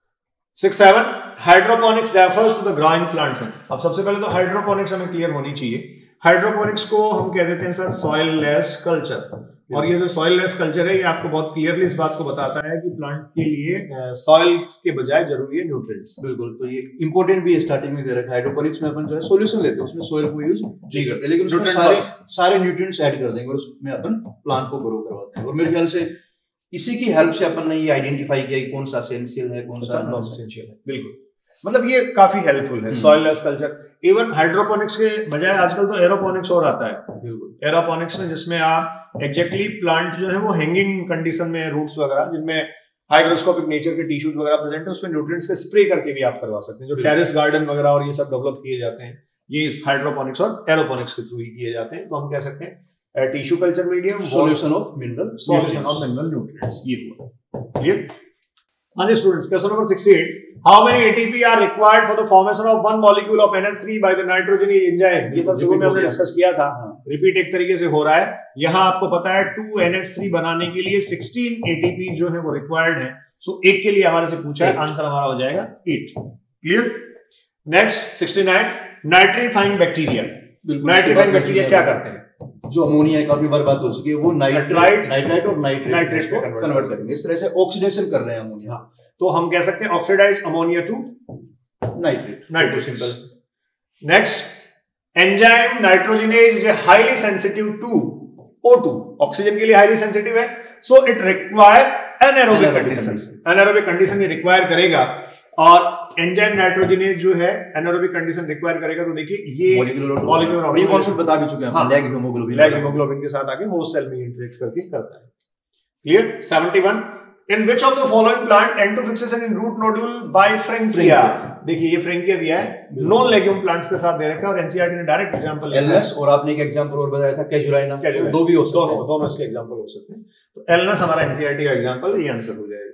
67, hydroponics refers to the growing plants. अब सबसे पहले तो हाइड्रोपोनिक्स हमें क्लियर होनी चाहिए। हाइड्रोपोनिक्स को हम कह देते हैं सर सॉइल लेस कल्चर, और ये जो सॉइल लेस कल्चर है ये आपको बहुत क्लियरली इस बात को बताता है कि प्लांट के लिए सॉइल के बजाय जरूरी है न्यूट्रिएंट्स। बिल्कुल, तो ये इंपॉर्टेंट भी स्टार्टिंग में दे रखा है। हाइड्रोपोनिक्स में अपन जो है सॉल्यूशन लेते हैं, उसमें सॉइल को यूज नहीं करते, लेकिन उसमें सारे न्यूट्रिएंट्स ऐड कर देंगे और उसमें अपन प्लांट को ग्रो करवाते हैं। और मेरे ख्याल से इसी की हेल्प से अपन ने ये आइडेंटिफाई किया कि कौन सा एसेंशियल है, कौन सा नॉन एसेंशियल है। बिल्कुल, मतलब ये काफी हेल्पफुल है soilless culture. Even hydroponics के बजाय आजकल तो एरोपोनिक्स और आता है। बिल्कुल, एरोपोनिक्स में जिसमें आप एग्जैक्टली प्लांट जो है वो हैंगिंग कंडीशन में, रूट्स वगैरह जिनमें हाइग्रोस्कोपिक नेचर के टिश्यूज वगैरह प्रेजेंट है, उसमें न्यूट्रिएंट्स के स्प्रे करके भी आप करवा सकते हैं। जो टेरेस गार्डन वगैरह और ये सब डेवलप किए जाते हैं, ये इस हाइड्रोपोनिक्स और एरोपोनिक्स के थ्रू ही किए जाते हैं। तो हम कह सकते हैं tissue culture medium, solution of mineral nutrients. ये हुआ क्लियर। हाँ जी students, question number 68, how many ATP are required for the formation of one molecule of NH3 by the nitrogenase enzyme. ये सब शुरू में हमने डिस्कस किया था, रिपीट एक तरीके से हो रहा है। यहाँ आपको पता है 2NH3 बनाने के लिए 16 एटीपी जो है वो रिक्वायर्ड है। सो एक के लिए हमारे से पूछा है, आंसर हमारा हो जाएगा 8। Clear. Next 69, nitrifying bacteria. Nitrifying bacteria क्या करते हैं? जो अमोनिया काफी बार बात हो चुकी है, वो नाइट्राइट और नाइट्रेट को कन्वर्ट करेंगे। इस तरह से ऑक्सीडेशन कर रहे हैं अमोनिया। तो हम कह सकते हैं oxidise ammonia to nitrate. Simple. Next, enzyme nitrogenase is highly sensitive to O2। Oxygen के लिए हाईली सेंसिटिव है, so it require anaerobic condition. Anaerobic condition ये रिक्वायर करेगा, और एंजाइम नाइट्रोजनेज जो है एनारोबिक कंडीशन रिक्वायर करेगा। तो देखिए ये मॉलिक्यूलर कॉन्सेप्ट बता भी चुके हैं, लैग हीमोग्लोबिन के साथ आके होस्ट सेल में इंटरेक्ट करके करता है। Clear. 71, in which of the following plant N2 fixation in root nodule by Frankia। देखिए ये फ्रेंकिया दिया है, नॉन लेग्यूम प्लांट्स के साथ दे रखा है, और एनसीईआरटी ने डायरेक्ट एग्जांपल एलनेस, और आपने एक एग्जांपल और बताया था कैजुराइना। दो भी हो सकते हैं, दोनों इसके एग्जांपल हो सकते हैं। तो एलनेस हमारा एनसीईआरटी का एग्जांपल, ये आंसर हो जाएगा।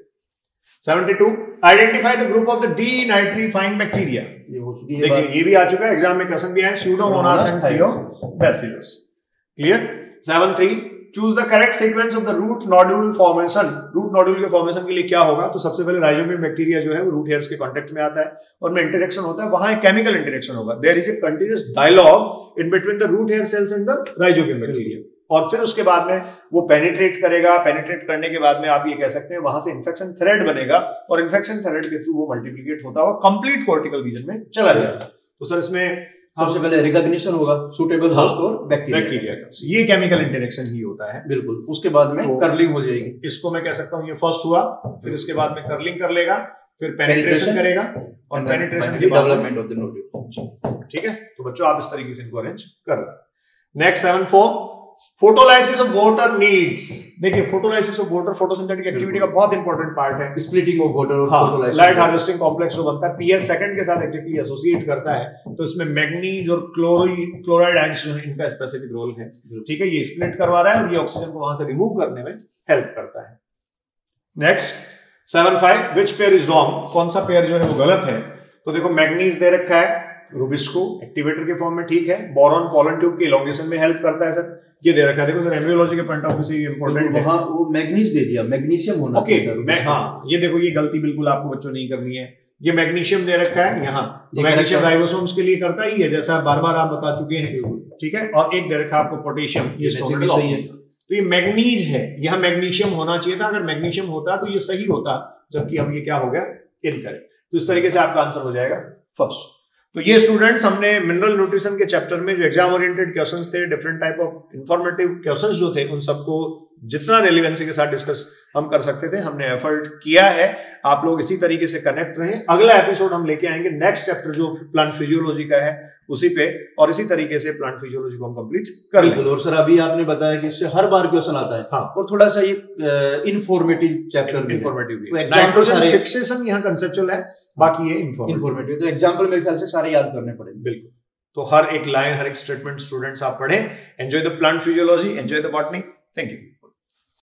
72, identify the group of the denitrifying bacteria. ये हो चुकी है, देखिए ये भी आ चुका है, एग्जाम में क्वेश्चन भी आया, pseudomonas and thiobacillus. Clear. 73, choose the correct sequence of the root nodule formation. Root nodule के फॉर्मेशन के लिए क्या होगा, तो सबसे पहले राइजोबियम बैक्टीरिया जो है वो रूट हेयर्स के कांटेक्ट में आता है और में इंटरेक्शन होता है, वहां एक केमिकल इंटरेक्शन होगा। There is a continuous dialogue in between the root hair cells and the rhizobium bacteria, और फिर उसके बाद में वो पेनिट्रेट करेगा। पेनिट्रेट करने के बाद में आप ये कह सकते हैं वहां से इन्फेक्शन थ्रेड बनेगा और इन्फेक्शन थ्रेड के थ्रू वो मल्टीप्लिकेट होता हुआ कंप्लीट कॉर्टिकल रीजन में चला जाएगा। तो सर इसमें सबसे पहले रिकॉग्निशन होगा सूटेबल होस्ट और बैक्टीरिया का, ये केमिकल इंटरेक्शन ही होता है। बिल्कुल, उसके बाद में कर्लिंग हो जाएगी। इसको मैं कह सकता हूँ ये फर्स्ट हुआ, फिर इसके बाद में कर्लिंग कर लेगा, फिर पेनिट्रेशन करेगा और पेनिट्रेशन के बाद डेवलपमेंट ऑफ द नोड्यूल। ठीक है, तो बच्चों आप इस तरीके से इनको अरेंज कर लो। Next 7.4 photolysis of water needs. देखिए photolysis of water photosynthetic activity का बहुत इंपॉर्टेंट पार्ट है। स्प्लिटिंग ऑफ वाटर और फोटोलाइसिस, लाइट हार्वेस्टिंग कॉम्प्लेक्स जो बनता है पीएस सेकंड के साथ एग्जैक्टली एसोसिएट करता है, तो इसमें मैग्नीज और क्लोराइड आयंस जो है इनका स्पेसिफिक रोल है। ठीक है, ये स्प्लिट करवा रहा है और ये ऑक्सीजन को वहां से रिमूव करने में हेल्प करता है। Next 7.5 which pair is wrong, कौन सा पेयर जो है वो गलत है। तो देखो मैग्नीज दे रखा है, रूबिस्को एक्टिवेटर के फॉर्म में ठीक है, बोरॉन पोलन ट्यूब के इलोंगेशन में हेल्प करता है सर, ये दे रखा है। देखो सर एम्ब्रियोलॉजी के पॉइंट ऑफ व्यू से ये इंपॉर्टेंट है। वहां वो मैग्नीज दे दिया, मैग्नीशियम होना चाहिए। मैं हाँ ये देखो ये गलती बिल्कुल आपको बच्चों नहीं करनी है। ये मैग्नीशियम दे रखा है यहाँ, तो मैग्नीशियम राइबोसोम्स के लिए करता ही है, जैसा बार बार आप बता चुके हैं। ठीक है, और एक दे रखा है आपको पोटेशियम, ये सही है। तो ये मैग्नीज है, यहाँ मैग्नीशियम होना चाहिए था। अगर मैग्नीशियम होता तो ये सही होता, जबकि अब ये क्या हो गया, इनकरेक्ट। तो इस तरीके से आपका आंसर हो जाएगा फर्स्ट। तो ये स्टूडेंट्स हमने मिनरल न्यूट्रिशन के चैप्टर में जो एग्जाम ओरिएंटेड क्वेश्चंस थे, different type of informative questions जो थे, उन सबको जितना रेलिवेंसी के साथ डिस्कस हम कर सकते थे हमने एफर्ट किया है। आप लोग इसी तरीके से कनेक्ट रहें। अगला एपिसोड हम लेके आएंगे नेक्स्ट चैप्टर जो प्लांट फिजियोलॉजी का है उसी पे, और इसी तरीके से प्लांट फिजियोलॉजी को हम कंप्लीट कर लेंगे। और सर अभी आपने बताया कि इससे हर बार क्वेश्चन आता है। हाँ, और थोड़ा सा ये informative chapter, informative nitrogen fixation यहाँ कंसेप्चुअल है, बाकी ये इंफॉर्मेटिव। तो एग्जांपल मेरे ख्याल से सारे याद करने पड़ेंगे। बिल्कुल, तो हर एक लाइन हर एक स्टेटमेंट स्टूडेंट्स आप पढ़ें। Enjoy the plant physiology, enjoy the botany. Thank you.